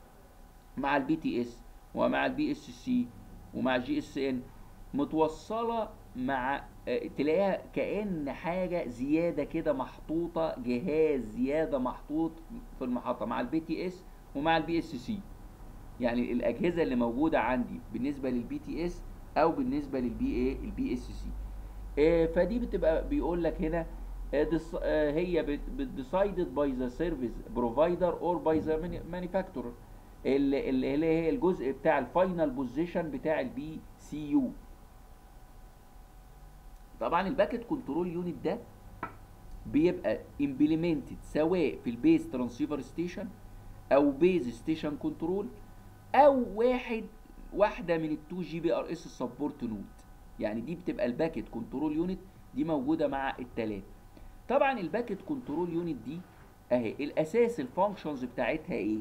مع البي تي اس ومع البي اس سي ومع الجي اس ان، متوصله مع تلاقيها كأن حاجه زياده كده محطوطه، جهاز زياده محطوط في المحطه مع البي تي اس ومع البي اس سي. يعني الاجهزه اللي موجوده عندي بالنسبه للبي تي اس او بالنسبه البي اس سي. فدي بتبقى بيقول لك هنا هي decided by the service provider or by the manufacturer، اللي هي الجزء بتاع الفاينل بوزيشن بتاع البي سي يو. طبعا الباكيت كنترول يونت ده بيبقى امبلمنتد سواء في البيز ترانسيفر ستيشن او بيز ستيشن كنترول او واحده من التو جي بي ار اس سبورت نود. يعني دي بتبقى الباكيت كنترول يونت دي موجوده مع التلاته. طبعا الباكيت كنترول يونت دي اهي الاساس الفانكشنز بتاعتها ايه؟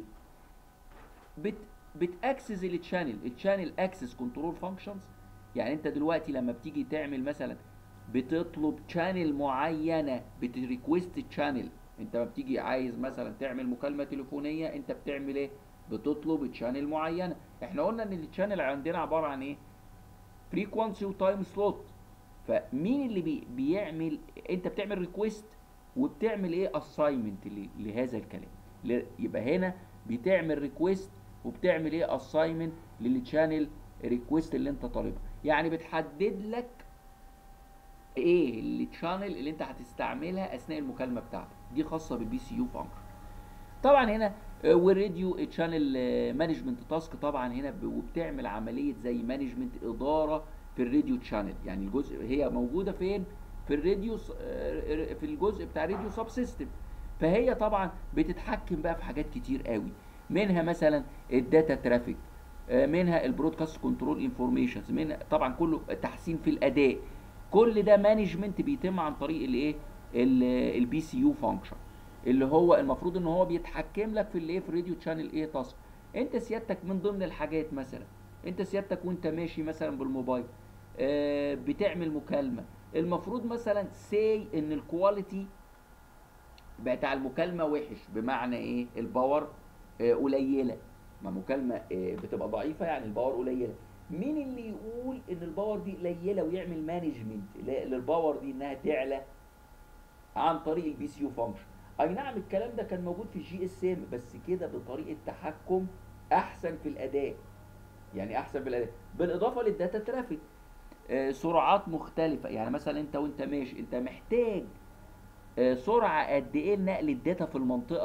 بتاكسس التشانل اكسس كنترول فانكشنز. يعني انت دلوقتي لما بتيجي تعمل مثلا بتطلب تشانل معينه، بتريكويست تشانل، انت ما بتيجي عايز مثلا تعمل مكالمه تليفونيه، انت بتعمل ايه؟ بتطلب تشانل معينه. احنا قلنا ان التشانل عندنا عباره عن ايه؟ فريكوانسي وتايم سلوت. فمين اللي بيعمل؟ انت بتعمل ريكويست وبتعمل ايه؟ اساينمنت لهذا الكلام. يبقى هنا بتعمل ريكويست وبتعمل ايه؟ اساينمنت للتشانل ريكويست اللي انت طالبها. يعني بتحدد لك ايه التشانل اللي انت هتستعملها اثناء المكالمه بتاعتك. دي خاصه بالبي سي يو فانكشن. طبعا هنا والراديو تشانل مانجمنت تاسك، طبعا هنا وبتعمل عمليه زي مانجمنت اداره في الراديو تشانل. يعني الجزء هي موجوده فين؟ في الراديو في الجزء بتاع الراديو سب سيستم. فهي طبعا بتتحكم بقى في حاجات كتير قوي، منها مثلا الداتا ترافيك، منها البرودكاست كنترول انفورميشنز، منها طبعا كله تحسين في الاداء. كل ده مانجمنت بيتم عن طريق الايه؟ البي سي يو فانكشن، اللي هو المفروض ان هو بيتحكم لك في الايه؟ في الراديو تشانل ايه تاسك. انت سيادتك من ضمن الحاجات مثلا، انت سيادتك وانت ماشي مثلا بالموبايل بتعمل مكالمه، المفروض مثلا سي ان الكواليتي بتاع المكالمه وحش، بمعنى ايه؟ الباور قليله. ما مكالمه بتبقى ضعيفه يعني الباور قليله. مين اللي يقول ان الباور دي قليله ويعمل مانجمنت للباور دي انها تعلى؟ عن طريق البي سي يو فانكشن. اي نعم الكلام ده كان موجود في الجي اس ام، بس كده بطريقه تحكم احسن في الاداء. يعني احسن في الاداء بالاضافه للداتا ترافيك، سرعات مختلفه. يعني مثلا انت ماشي انت محتاج سرعه قد ايه لنقل الداتا في المنطقه دي.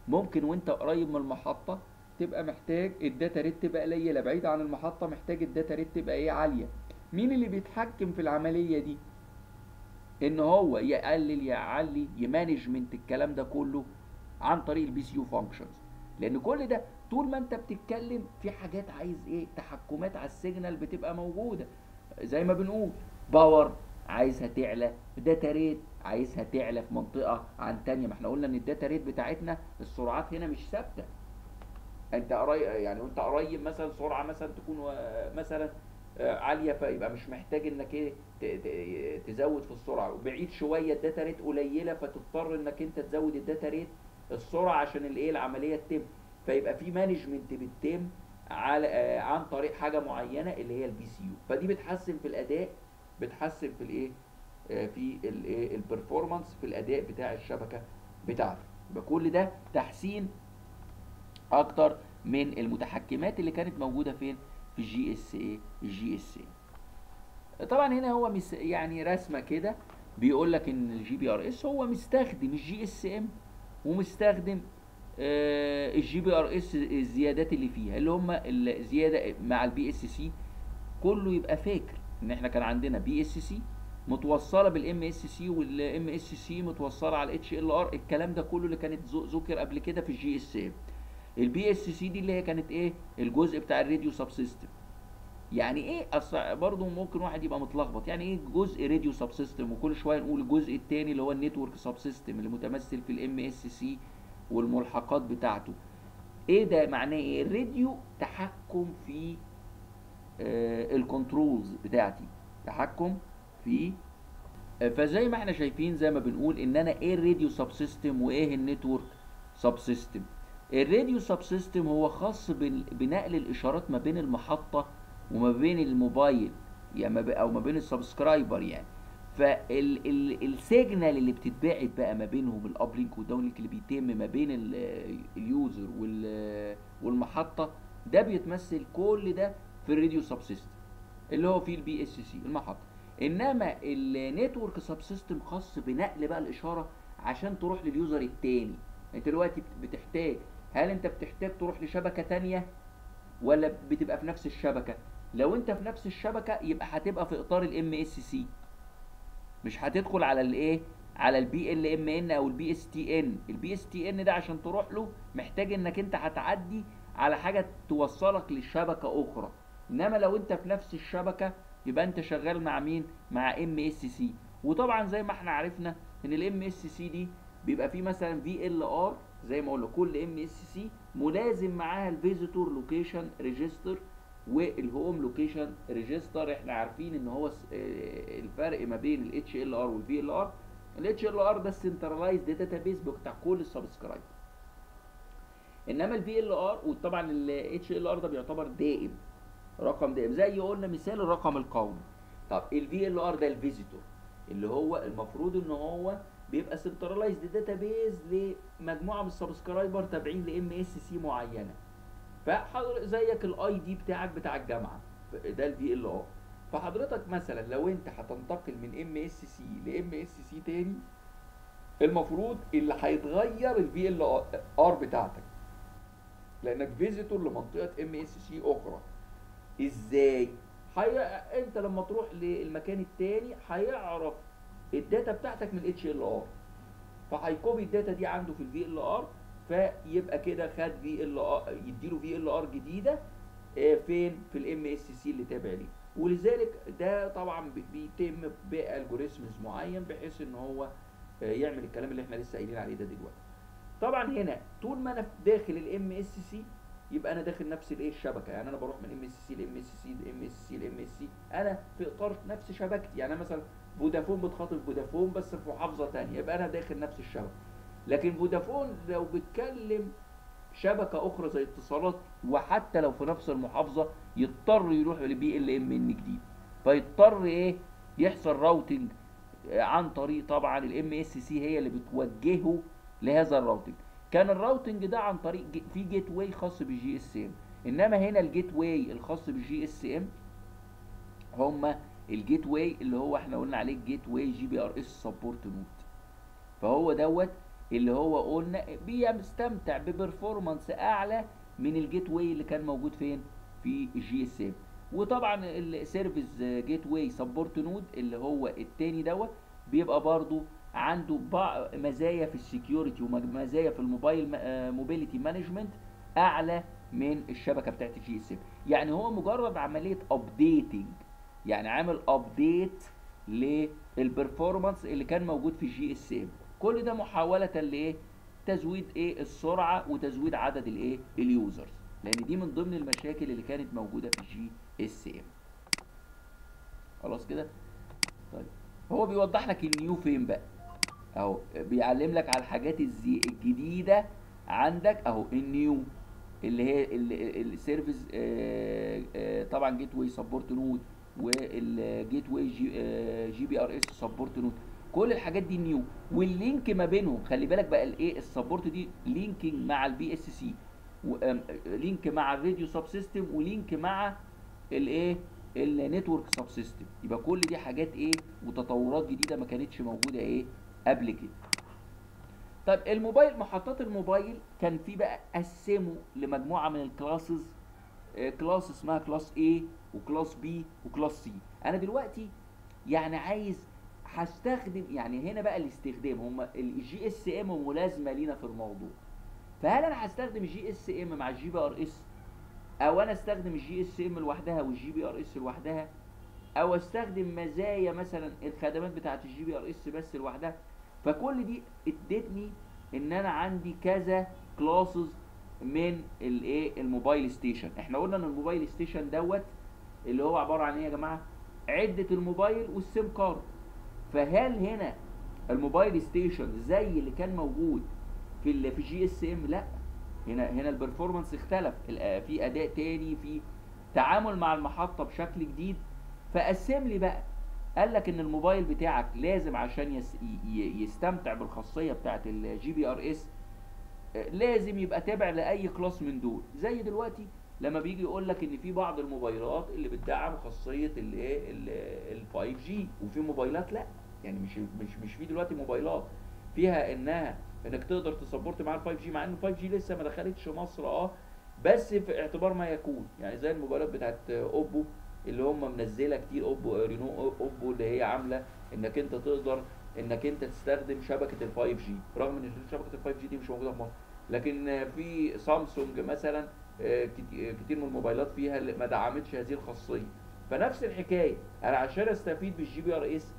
ممكن وانت قريب من المحطه تبقى محتاج الداتا ريت تبقى قليله، بعيد عن المحطه محتاج الداتا ريت تبقى ايه عاليه. مين اللي بيتحكم في العمليه دي؟ ان هو يقلل يعلي يمانجمنت الكلام ده كله عن طريق البي سي يو فانكشنز. لان كل ده طول ما انت بتتكلم في حاجات عايز ايه، تحكمات على السيجنال بتبقى موجوده، زي ما بنقول باور عايزها تعلى، داتا ريت عايزها تعلى في منطقه عن تانية. ما احنا قلنا ان الداتا ريت بتاعتنا السرعات هنا مش ثابته. انت قريب يعني وانت قريب مثلا سرعه مثلا تكون مثلا عاليه، فيبقى مش محتاج انك ايه تزود في السرعه، وبعيد شويه الداتا ريت قليله فتضطر انك انت تزود الداتا ريت السرعه عشان الايه العمليه تتم. فيبقى في مانجمنت بتتم على عن طريق حاجه معينه اللي هي البي سي يو، فدي بتحسن في الاداء، بتحسن في الايه في الايه البرفورمانس في الاداء بتاع الشبكه بتاعتك. يبقى كل ده تحسين اكتر من المتحكمات اللي كانت موجوده فين في الجي اس اي. طبعا هنا هو يعني رسمه كده بيقول لك ان الجي بي ار اس هو مستخدم الجي اس ام ومستخدم الجي بي ار اس الزيادات اللي فيها اللي هم الزياده مع البي اس سي. كله يبقى فاكر ان احنا كان عندنا بي اس سي متوصله بالام اس سي، والام اس سي متوصله على الاتش ال ار، الكلام ده كله اللي كانت ذكر قبل كده في الجي اس ام. البي اس سي دي اللي هي كانت ايه الجزء بتاع الراديو سب سيستم. يعني ايه اصل برضه ممكن واحد يبقى متلخبط، يعني ايه جزء راديو سب سيستم وكل شويه نقول الجزء الثاني اللي هو النتورك سب سيستم اللي متمثل في الام اس سي والملحقات بتاعته. ايه ده معناه ايه؟ الراديو تحكم في الكنترولز بتاعتي، تحكم في فزي ما احنا شايفين زي ما بنقول ان انا ايه الراديو سب سيستم وايه النتورك سب سيستم. الراديو سب سيستم هو خاص بنقل الاشارات ما بين المحطه وما بين الموبايل يعني او ما بين السبسكرايبر يعني. فالسيجنال اللي بتتبعت بقى ما بينهم الاب لينك والداون لينك اللي بيتم ما بين اليوزر والمحطه، ده بيتمثل كل ده في الراديو سب سيستم اللي هو فيه البي اس سي المحطه. انما النتورك سب سيستم خاص بنقل بقى الاشاره عشان تروح لليوزر التاني. انت دلوقتي بتحتاج، هل انت بتحتاج تروح لشبكه تانيه ولا بتبقى في نفس الشبكه؟ لو انت في نفس الشبكه يبقى هتبقى في اطار الام اس سي، مش هتدخل على الايه على البي ال ام ان او البي اس تي ان. البي اس تي ان ده عشان تروح له محتاج انك انت هتعدي على حاجه توصلك للشبكه اخرى. انما لو انت في نفس الشبكه يبقى انت شغال مع مين؟ مع ام اس سي. وطبعا زي ما احنا عرفنا ان الام اس سي دي بيبقى فيه مثلا في ال ار، زي ما قلنا كل ام اس سي ملازم معاها الفيزيتور لوكيشن ريجستر والهوم لوكيشن ريجستر. احنا عارفين ان هو الفرق ما بين الاتش ال ار والفي ال ار. الاتش ال ار ده السنترلايزد داتابيس بتاع كل السبسكرايبر، انما الفي ال ار وطبعا الاتش ال ار ده بيعتبر دائم، رقم دائم زي قلنا مثال الرقم القومي. طب الفي ال ار ده الفيزيتور اللي هو المفروض ان هو بيبقى سنترلايزد داتابيس لمجموعه من السبسكرايبر تابعين لام اس سي معينه. فحضرتك زيك الاي دي بتاعك بتاع الجامعه ده الفي ال ار. فحضرتك مثلا لو انت هتنتقل من ام اس سي لام اس سي تاني، المفروض اللي هيتغير الفي ال ار بتاعتك لانك فيزيتور لمنطقه ام اس سي اخرى. ازاي؟ انت لما تروح للمكان التاني هيعرف الداتا بتاعتك من الاتش ال ار، فهيكوبي الداتا دي عنده في الفي ال ار، فيبقى كده خد في ال ار، يديله في ال ار جديده فين؟ في الام اس سي اللي تابع ليه. ولذلك ده طبعا بيتم بالجوريزمز معين بحيث ان هو يعمل الكلام اللي احنا لسه قايلين عليه ده دلوقتي. طبعا هنا طول ما انا داخل الام اس سي يبقى انا داخل نفس الايه الشبكه، يعني انا بروح من ام اس سي لام اس سي لام اس سي لام اس سي، انا في اطار نفس شبكتي. يعني مثلا فودافون بتخاطب فودافون بس في محافظه ثانيه، يبقى انا داخل نفس الشبكه. لكن فودافون لو بتكلم شبكه اخرى زي اتصالات وحتى لو في نفس المحافظه يضطر يروح لبي ال ام ان جديد، فيضطر ايه يحصل راوتنج عن طريق طبعا الام اس سي هي اللي بتوجهه لهذا الراوتنج. كان الراوتنج ده عن طريق في جيت واي خاص بالجي اس ام، انما هنا الجيت واي الخاص بالجي اس ام هما الجيت واي اللي هو احنا قلنا عليه الجيت واي جي بي ار اس سبورت نود. فهو دوت اللي هو قلنا بيستمتع ببرفورمانس اعلى من الجيت واي اللي كان موجود فين في الجي اس ام. وطبعا السيرفيس جيت واي سبورت نود اللي هو التاني دوت بيبقى برضو عنده مزايا في السكيورتي ومزايا في الموبايل موبيليتي مانجمنت اعلى من الشبكه بتاعت الجي اس ام. يعني هو مجرد عمليه ابديتنج، يعني عامل ابديت للبرفورمانس اللي كان موجود في الجي اس ام. كل ده محاوله لايه؟ تزويد ايه؟ السرعه وتزويد عدد الايه؟ اليوزرز، لان دي من ضمن المشاكل اللي كانت موجوده في الجي اس ام. خلاص كده؟ طيب هو بيوضح لك النيو فين بقى اهو، بيعلم لك على الحاجات الجديده عندك اهو. النيو اللي هي السيرفيس طبعا جيت واي سبورت نود، والجيت واي جي بي ار اس سبورت نود، كل الحاجات دي نيو. واللينك ما بينهم خلي بالك بقى الايه؟ السبورت دي لينكينج مع البي اس سي، لينك مع الراديو سب سيستم، ولينك مع الايه؟ النتورك سب سيستم. يبقى كل دي حاجات ايه؟ وتطورات جديده ما كانتش موجوده ايه قبل كده. طيب الموبايل، محطات الموبايل كان في بقى قسموا لمجموعه من الكلاسز، كلاس اسمها كلاس A وكلاس B وكلاس C. انا دلوقتي يعني عايز هستخدم، يعني هنا بقى الاستخدام، هم الجي اس ام ملازمه لينا في الموضوع. فهل انا هستخدم الجي اس ام مع الجي بي ار اس، او انا استخدم الجي اس ام لوحدها والجي بي ار اس لوحدها، او استخدم مزايا مثلا الخدمات بتاعه الجي بي ار اس بس لوحدها؟ فكل دي ادتني ان انا عندي كذا كلاسز من الايه؟ الموبايل ستيشن. احنا قلنا ان الموبايل ستيشن دوت اللي هو عباره عن ايه يا جماعه؟ عده الموبايل والسيم كارد. فهل هنا الموبايل ستيشن زي اللي كان موجود في جي اس ام؟ لا، هنا البرفورمانس اختلف، في اداء تاني، في تعامل مع المحطه بشكل جديد. فقسم لي بقى، قال لك ان الموبايل بتاعك لازم عشان يستمتع بالخاصيه بتاعه الجي بي ار اس لازم يبقى تابع لاي كلاس من دول. زي دلوقتي لما بيجي يقول لك ان في بعض الموبايلات اللي بتدعم خاصيه الايه؟ ال 5 جي، وفي موبايلات لا. يعني مش في دلوقتي موبايلات فيها انك تقدر تسبورت مع ال 5 جي، مع ان ال 5 جي لسه ما دخلتش مصر بس في اعتبار ما يكون. يعني زي الموبايلات بتاعت اوبو اللي هم منزله كتير، اوبو رينو اوبو، اللي هي عامله انك انت تقدر انك انت تستخدم شبكه ال 5 جي، رغم ان شبكه ال 5 جي دي مش موجوده في مصر. لكن في سامسونج مثلا كتير من الموبايلات فيها ما دعمتش هذه الخاصيه. فنفس الحكايه، انا عشان استفيد بالجي بي ار اس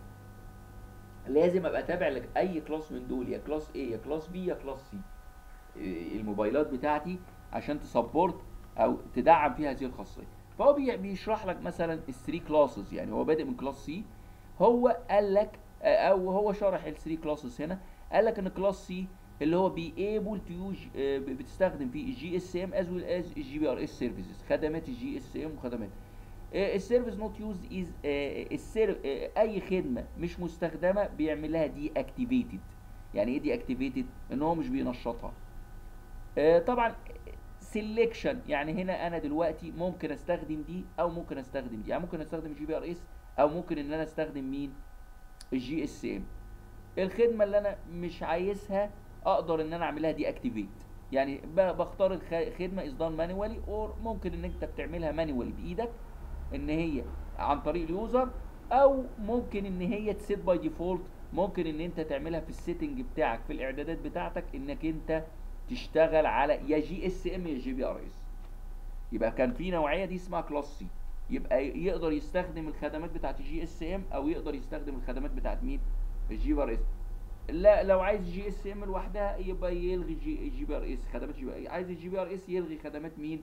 لازم ابقى تابع لك اي كلاس من دول، يا كلاس A يا كلاس B يا كلاس C. الموبايلات بتاعتي عشان تسبورت او تدعم فيها هذه الخاصيه. فهو بيشرح لك مثلا الثري كلاسز، يعني هو بادئ من كلاس سي. هو قال لك او هو شرح الثري كلاسز هنا، قال لك ان كلاس سي اللي هو بي ايبل تو يوز، بتستخدم فيه الجي اس ام از ويل از الجي بي ار اس سيرفيسز، خدمات الجي اس ام وخدمات السيرفيس نوت يوزد از اي خدمه مش مستخدمه بيعمل لها دي اكتيفيتد. يعني ايه دي اكتيفيتد؟ ان هو مش بينشطها. طبعا سيلكشن، يعني هنا انا دلوقتي ممكن استخدم دي او ممكن استخدم دي، يعني ممكن استخدم الجي بي ار اس او ممكن ان انا استخدم مين؟ الجي اس ام. الخدمه اللي انا مش عايزها اقدر ان انا اعملها دي اكتيفيت، يعني بختار الخدمه از دان مانوالي، اور ممكن ان انت بتعملها مانوالي بايدك ان هي عن طريق اليوزر، او ممكن ان هي تسيت باي ديفولت، ممكن ان انت تعملها في السيتنج بتاعك في الاعدادات بتاعتك انك انت تشتغل على يا جي اس ام يا جي بي ار اس. يبقى كان في نوعيه دي اسمها كلاس سي، يبقى يقدر يستخدم الخدمات بتاعت الجي اس ام او يقدر يستخدم الخدمات بتاعت مين؟ الجي بي ار اس. لا، لو عايز جي اس ام لوحدها يبقى يلغي جي بي ار اس، خدمات جي بي ار. عايز الجي بي ار اس يلغي خدمات مين؟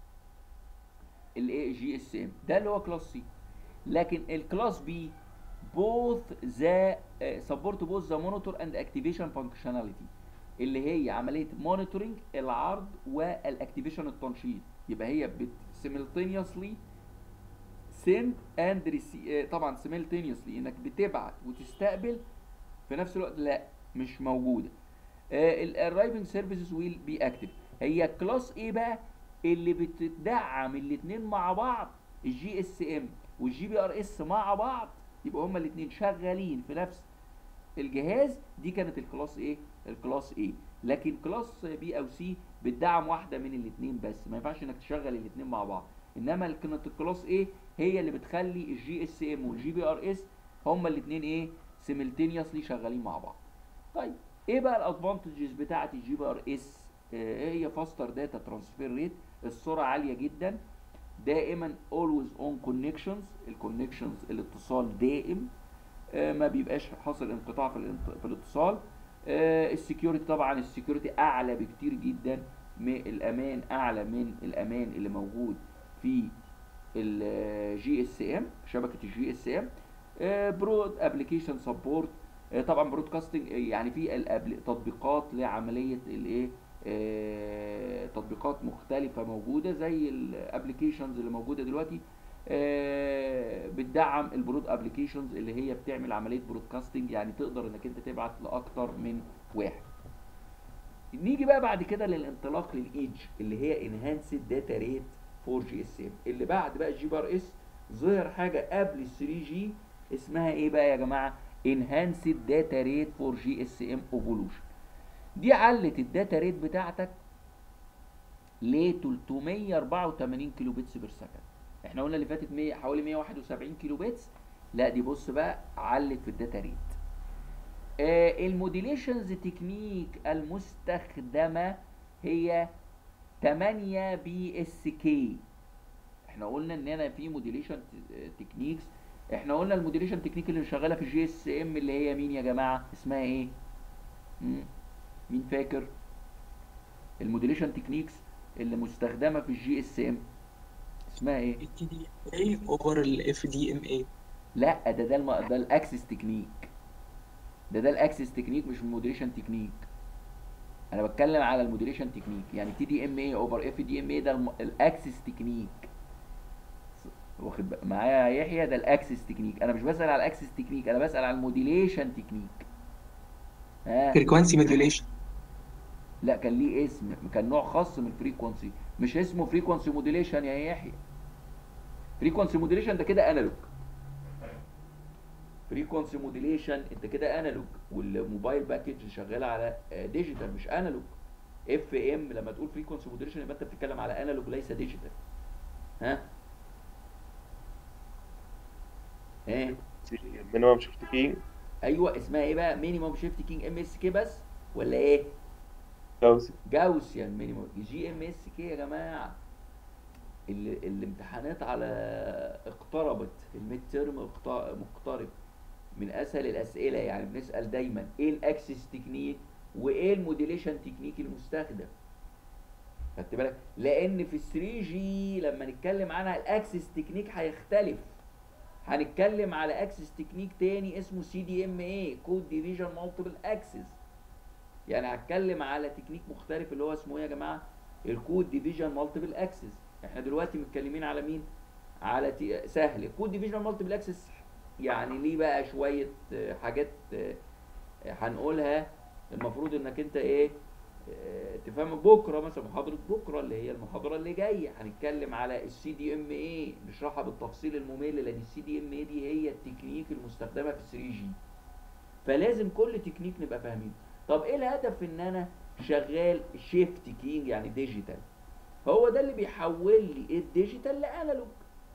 الايه؟ جي اس ام. ده اللي هو كلاس سي. لكن الكلاس بي both the support both the monitor and activation functionality، اللي هي عمليه مونيتورنج العرض والاكتيفيشن التنشيط. يبقى هي simultaneously send and receive، طبعا simultaneously انك بتبعت وتستقبل في نفس الوقت، لا مش موجوده. arriving services will be active. هي كلاس ايه بقى؟ اللي بتدعم الاثنين مع بعض، الجي اس ام والجي بي ار اس مع بعض، يبقى هما الاثنين شغالين في نفس الجهاز. دي كانت الكلاس ايه؟ الكلاس A، لكن كلاس B او C بتدعم واحده من الاثنين بس، ما ينفعش انك تشغل الاثنين مع بعض. انما كانت الكلاس A هي اللي بتخلي الجي اس ام والجي بي ار اس هما الاثنين ايه سيملتينيوسلي شغالين مع بعض. طيب ايه بقى الادفانتجز بتاعه الجي بي ار اس؟ هي فاستر داتا ترانسفير ريت، السرعه عاليه جدا، دائما always on connections، الكونكشنز الاتصال دائم، ما بيبقاش حاصل انقطاع في الاتصال. السكيورتي طبعا السكيورتي اعلى بكتير جدا، الامان اعلى من الامان اللي موجود في الجي اس ام، شبكه الجي اس ام. برود ابلكيشن سبورت، طبعا برودكاستنج، يعني في تطبيقات لعمليه الايه، تطبيقات مختلفه موجوده زي الابلكيشنز اللي موجوده دلوقتي، بتدعم البرود ابلكيشنز اللي هي بتعمل عمليه برودكاستنج، يعني تقدر انك انت تبعت لاكتر من واحد. نيجي بقى بعد كده للانطلاق للايدج اللي هي انهانسد داتا ريت فور جي اس ام، اللي بعد بقى الجي بي ار اس ظهر حاجه قبل ال 3 جي اسمها ايه بقى يا جماعه؟ انهانسد داتا ريت فور جي اس ام ايفولوشن. دي علت الداتا ريت بتاعتك ل 384 كيلو بيتس بير سكند. احنا قلنا اللي فاتت 100 حوالي 171 كيلو بيتس، لا دي بص بقى علت في الداتا ريت. الموديليشنز تكنيك المستخدمه هي 8 بي اس كي. احنا قلنا ان انا في موديليشن تكنيكس، احنا قلنا الموديليشن تكنيك اللي شغاله في الجي اس ام اللي هي مين يا جماعه؟ اسمها ايه؟ مين فاكر؟ الموديليشن تكنيكس اللي مستخدمه في الجي اس ام اسمها ايه؟ التي دي اي اوفر الاف دي ام اي. لا ده الاكسس تكنيك، ده الاكسس تكنيك مش الموديليشن تكنيك. انا بتكلم على الموديليشن تكنيك، يعني تي دي ام اي اوفر اف دي ام اي ده الاكسس تكنيك. واخد معايا يا يحيى؟ ده الاكسس تكنيك، انا مش بسال على الاكسس تكنيك، انا بسال على الموديليشن تكنيك. ها فريكوانسي موديوليشن. لا كان ليه اسم، كان نوع خاص من الفريكونسي، مش اسمه فريكونسي موديليشن يا يحيى. فريكونسي موديليشن ده كده انالوج، فريكونسي موديليشن انت كده انالوج، والموبايل باكج شغال على ديجيتال مش انالوج. اف ام لما تقول فريكونسي موديليشن يبقى انت بتتكلم على انالوج ليس ديجيتال. ها ايه؟ مينيمم شيفت كي. ايوه اسمها ايه بقى؟ مينيمم شيفت كينج ام اس كي بس ولا ايه؟ جاوسي. جاوسيان مينيمم جي ام اس كي يا جماعه. الامتحانات على اقتربت، الميد تيرم مقترب، من اسهل الاسئله، يعني بنسال دايما ايه الاكسس تكنيك وايه الموديليشن تكنيك المستخدم. خدت بالك؟ لان في 3 جي لما نتكلم عنها الاكسس تكنيك هيختلف، هنتكلم على اكسس تكنيك تاني اسمه سي دي ام اي، كود ديفيجن مالتيبل اكسس. يعني هتكلم على تكنيك مختلف اللي هو اسمه ايه يا جماعه؟ الكود ديفيجن مالتيبل اكسس. احنا دلوقتي متكلمين على مين؟ على سهل الكود ديفيجن مالتيبل اكسس، يعني ليه بقى شويه حاجات هنقولها، المفروض انك انت ايه تفهم بكره، مثلا محاضره بكره اللي هي المحاضره اللي جايه هنتكلم على السي دي ام اي، نشرحها بالتفصيل الممل، لان السي دي ام اي دي هي التكنيك المستخدمه في 3 جي، فلازم كل تكنيك نبقى فاهمينه. طب ايه الهدف ان انا شغال شيفت كينج يعني ديجيتال؟ هو ده اللي بيحول لي الديجيتال لانالوج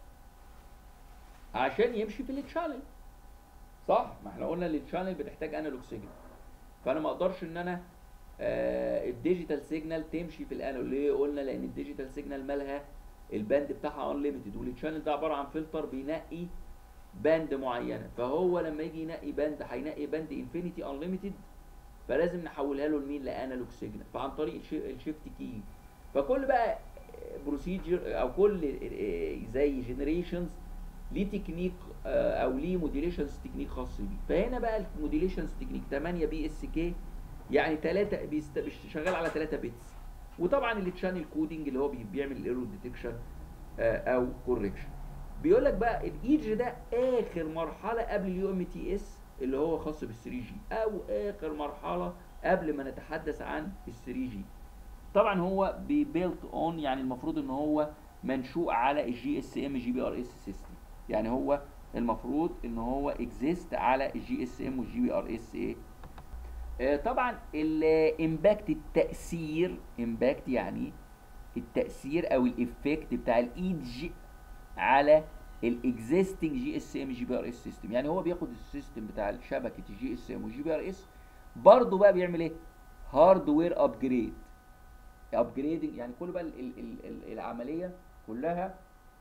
عشان يمشي في التشانل، صح؟ ما احنا قلنا التشانل بتحتاج انالوج سيجنال، فانا ما اقدرش ان انا الديجيتال سيجنال تمشي في الانالوج. ليه قلنا؟ لان الديجيتال سيجنال مالها الباند بتاعها انليميتد، والتشانل ده عباره عن فلتر بينقي باند معينه، فهو لما يجي ينقي باند هينقي باند انفينيتي انليميتد، فلازم نحولها له لمين؟ لانالوج سيجنال، فعن طريق الشيفت كي. فكل بقى بروسيجر او كل زي جنريشنز ليه تكنيك او ليه موديليشنز تكنيك خاص بيه. فهنا بقى الموديليشنز تكنيك 8 بي اس كي، يعني 3 شغال على 3 بيتس، وطبعا التشانل كودنج اللي هو بيعمل الايرور ديتكشن او كوركشن. بيقول لك بقى الايدج ده اخر مرحله قبل اليو ام تي اس اللي هو خاص بال 3 جي، او اخر مرحله قبل ما نتحدث عن ال 3 جي. طبعا هو بيبيلت اون، يعني المفروض ان هو منشوء على الجي اس ام جي بي ار اس سيستم، يعني هو المفروض ان هو اكزيست على الجي اس ام والجي بي ار اس ايه طبعا الامباكت، التأثير، امباكت يعني التأثير او الافكت بتاع الايدج على الاكزيستنج جي اس ام جي بي ار اس سيستم. يعني هو بياخد السيستم بتاع شبكه الجي اس ام والجي بي ار اس، برضه بقى بيعمل ايه؟ هاردوير ابجريد. ابجريدنج يعني كل بقى العمليه كلها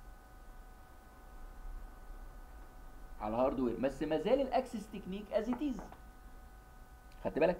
على الهاردوير، بس ما زال الاكسس تكنيك از ات از. خدت بالك؟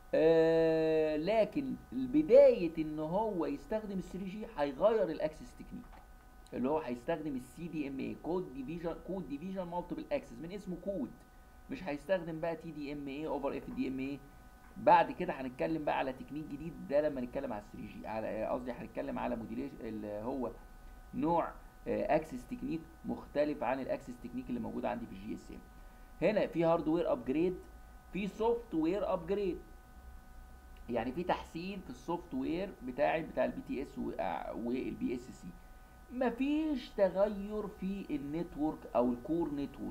لكن بدايه ان هو يستخدم ال 3 جي هيغير الاكسس تكنيك، اللي هو هيستخدم السي دي ام اي، كود ديفيجن مالتيبل اكسس، من اسمه كود. مش هيستخدم بقى تي دي ام اي اوفر اف دي ام اي. بعد كده هنتكلم بقى على تكنيك جديد ده لما نتكلم على 3 جي، على قصدي هنتكلم على موديليشن اللي هو نوع اكسس تكنيك مختلف عن الاكسس تكنيك اللي موجود عندي في الجي اس ام. هنا في هاردوير ابجريد، في سوفت وير ابجريد، يعني في تحسين في السوفت وير بتاع البي تي اس والبي اس سي. مفيش تغير في النتورك او الكور نتورك،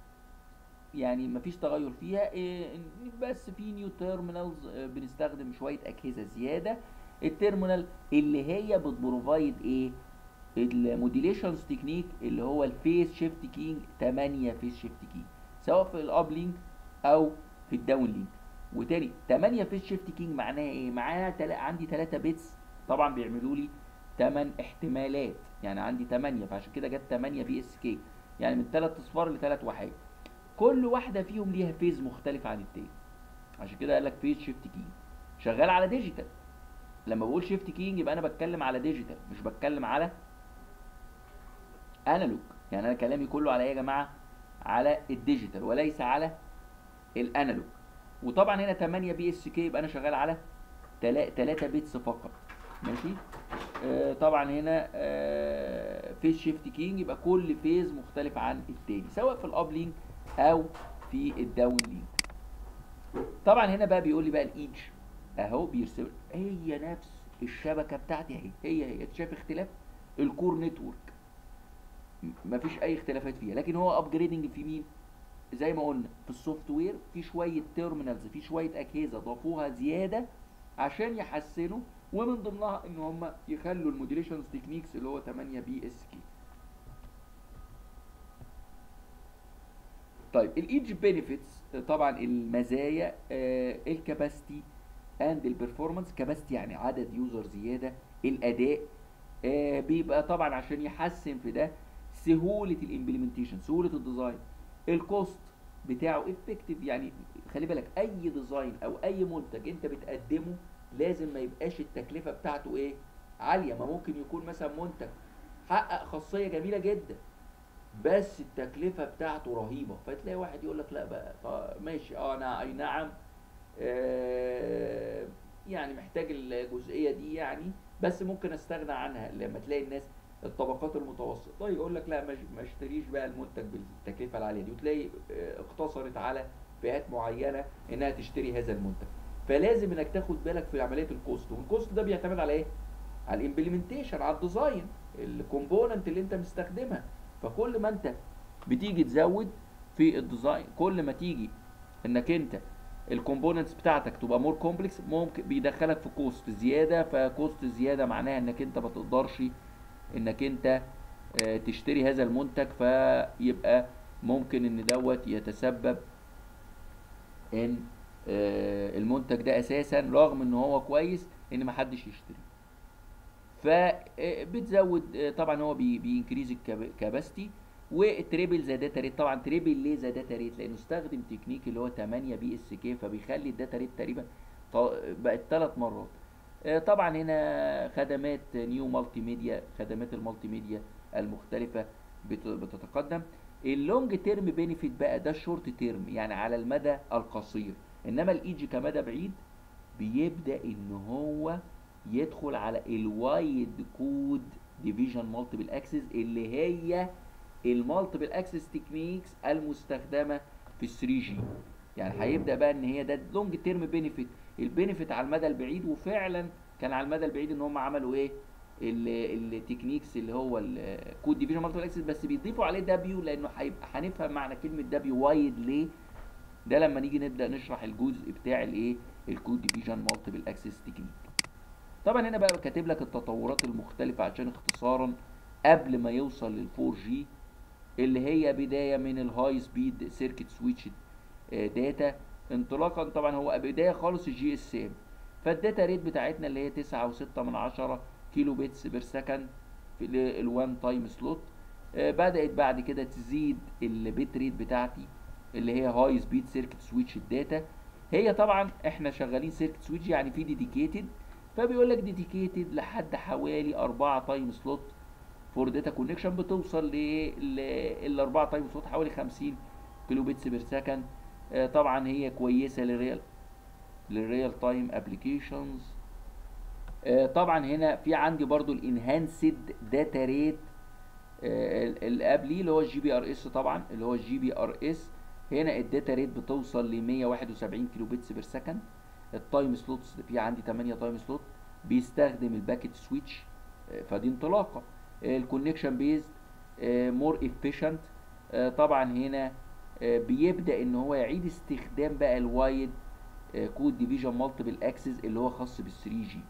يعني مفيش تغير فيها، بس في نيو تيرمينالز، بنستخدم شويه اجهزه زياده. التيرمينال اللي هي بتبروفايد ايه؟ الموديليشنز تكنيك اللي هو الفيس شيفت كينج، 8 فيس شيفت كينج، سواء في الاب لينك او في الداون لينك. وتاني 8 فيس شيفت كينج معناها ايه؟ معناها عندي 3 بيتس، طبعا بيعملوا لي 8 احتمالات، يعني عندي 8، فعشان كده جت 8 بي اس كي، يعني من 3 اصفار ل3 وحيد. كل واحده فيهم ليها فيز مختلف عن التاني، عشان كده قال لك فيز شيفت كينج شغال على ديجيتال. لما بقول شيفت كينج يبقى انا بتكلم على ديجيتال، مش بتكلم على انالوج. يعني انا كلامي كله على ايه يا جماعه؟ على الديجيتال وليس على الانالوج. وطبعا هنا 8 بي اس كي يبقى انا شغال على 3 بيتس فقط، ماشي. طبعا هنا فيز شيفت كينج يبقى كل فيز مختلف عن التاني، سواء في الاب لينك او في الداون لينك. طبعا هنا بقى بيقول لي بقى الايدج اهو بيرسم، هي نفس الشبكه بتاعتي اهي، هي شايف اختلاف؟ الكور نتورك مفيش اي اختلافات فيها، لكن هو ابجريدنج في مين؟ زي ما قلنا في السوفت وير، في شويه تيرمينالز، في شويه اجهزه ضافوها زياده عشان يحسنوا، ومن ضمنها ان هم يخلوا الموديليشنز تكنيكس اللي هو 8 بي اس كي. طيب الايدج بينيفيتس، طبعا المزايا، الكاباسيتي اند البرفورمانس. كاباسيتي يعني عدد يوزر زياده، الاداء بيبقى طبعا عشان يحسن في ده سهوله الامبلمنتيشن، سهوله الديزاين، الكوست بتاعه افكتيف. يعني خلي بالك اي ديزاين او اي منتج انت بتقدمه لازم ما يبقاش التكلفه بتاعته ايه؟ عاليه. ما ممكن يكون مثلا منتج حقق خاصيه جميله جدا بس التكلفه بتاعته رهيبه، فتلاقي واحد يقول لك لا بقى ماشي، انا اي نعم يعني محتاج الجزئيه دي يعني، بس ممكن استغنى عنها. لما تلاقي الناس الطبقات المتوسطه يقول لك لا ما اشتريش بقى المنتج بالتكلفه العاليه دي، وتلاقي اقتصرت على فئات معينه انها تشتري هذا المنتج. فلازم انك تاخد بالك في عمليه الكوست، والكوست ده بيعتمد على ايه؟ على الامبلمنتيشن، على الديزاين، الكومبوننت اللي انت مستخدمها. فكل ما انت بتيجي تزود في الديزاين، كل ما تيجي انك انت الكومبوننتس بتاعتك تبقى مور كومبلكس، ممكن بيدخلك في كوست زياده. فكوست زياده معناها انك انت ما تقدرش انك انت تشتري هذا المنتج، فيبقى ممكن ان دوت يتسبب ان المنتج ده اساسا رغم ان هو كويس ان محدش يشتريه. فبتزود طبعا هو بينكريز الكاباسيتي. والتريبل ذا داتا ريت، طبعا تريبل ليه ذا داتا ريت؟ لانه استخدم تكنيك اللي هو 8 بي اس كي، فبيخلي الداتا ريت تقريبا بقت 3 مرات. طبعا هنا خدمات نيو مالتي ميديا، خدمات المالتي ميديا المختلفه بتتقدم. اللونج تيرم بينيفيت بقى ده الشورت تيرم، يعني على المدى القصير. انما الايدج كمدى بعيد بيبدا ان هو يدخل على الوايد كود ديفيجن مالتيبل اكسس، اللي هي المالتيبل اكسس تكنيكس المستخدمه في 3 جي. يعني هيبدا بقى ان هي ده لونج تيرم بينيفيت، البينيفيت على المدى البعيد. وفعلا كان على المدى البعيد ان هم عملوا ايه؟ التكنيكس اللي هو الكود ديفيجن مالتيبل اكسس، بس بيضيفوا عليه دبليو، لانه هيبقى هنفهم معنى كلمه دبليو وايد ليه ده لما نيجي نبدا نشرح الجزء بتاع الايه الكود ديفيجن مالتيبل اكسس تكنيك. طبعا هنا بقى كاتب لك التطورات المختلفه عشان اختصارا قبل ما يوصل لل 4 جي، اللي هي بدايه من الهاي سبيد سيركت سويتش داتا، انطلاقا طبعا هو بدايه خالص الجي اس ام. فالداتا ريت بتاعتنا اللي هي 9.6 كيلو بيتس بير سكند في الوان تايم سلوت. بدات بعد كده تزيد البيت ريت بتاعتي اللي هي هاي سبيد سيركت سويتش الداتا. هي طبعا احنا شغالين سيركت سويتش يعني في ديديكيتد، فبيقول لك ديديكيتد لحد حوالي 4 تايم سلوت فور داتا كونكشن، بتوصل لل4 تايم سلوت حوالي 50 كيلو بيتس بير سكند. طبعا هي كويسه للريال تايم ابلكيشنز. طبعا هنا في عندي برضو الانهانسد داتا ريت اللي قبليه اللي هو الجي بي ار اس، طبعا اللي هو الجي بي ار اس. هنا الداتا ريت بتوصل ل 171 كيلو بيتس بير سكند. التايم سلوتس في عندي 8 تايم سلوت، بيستخدم الباكيت سويتش، فدي انطلاقه. الكونكشن بيزد مور افيشنت. طبعا هنا بيبدا ان هو يعيد استخدام بقى الوايد كود ديفيجن مالتيبل اكسس اللي هو خاص بال 3 جي.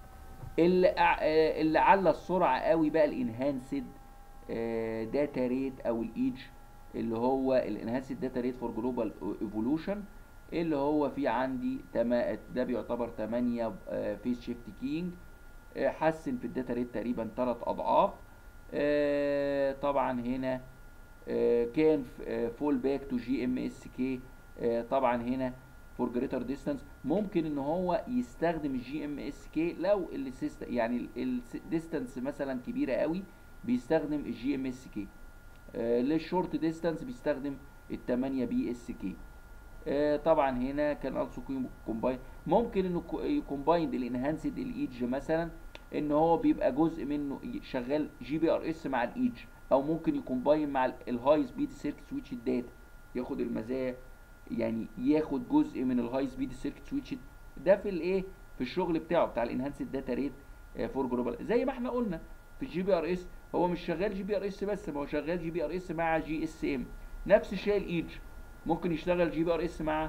اللي على السرعه قوي بقى الانهانسد داتا ريت او الايدج، اللي هو الانهانسد داتا ريت فور جلوبال ايفولوشن، اللي هو في عندي ده بيعتبر 8 فيس شيفت كينج، حسن في الداتا ريت تقريبا 3 اضعاف. طبعا هنا كان فول باك تو جي ام اس كي. طبعا هنا فور جريتر ديستانس ممكن ان هو يستخدم الجي ام اس كي لو السيستم يعني الديستانس مثلا كبيره قوي، بيستخدم الجي ام اس كي. للشورت ديستانس بيستخدم ال8 بي اس كي. طبعا هنا كان السو كومباين، ممكن انه يكومبايند الانهانسد الايدج مثلا، ان هو بيبقى جزء منه شغال جي بي ار اس مع الايدج، او ممكن يكومباين مع الهاي سبيد سيركت سويتش الداتا، ياخد المزايا يعني ياخد جزء من الهاي سبيد سيركت سويتش ده في الايه في الشغل بتاعه بتاع الانهانسد داتا ريت فور جلوبال. زي ما احنا قلنا في الجي بي ار اس، هو مش شغال جي بي ار اس بس، ما هو شغال جي بي ار اس مع جي اس ام. نفس الشيء الايدج ممكن يشتغل جي بي ار اس مع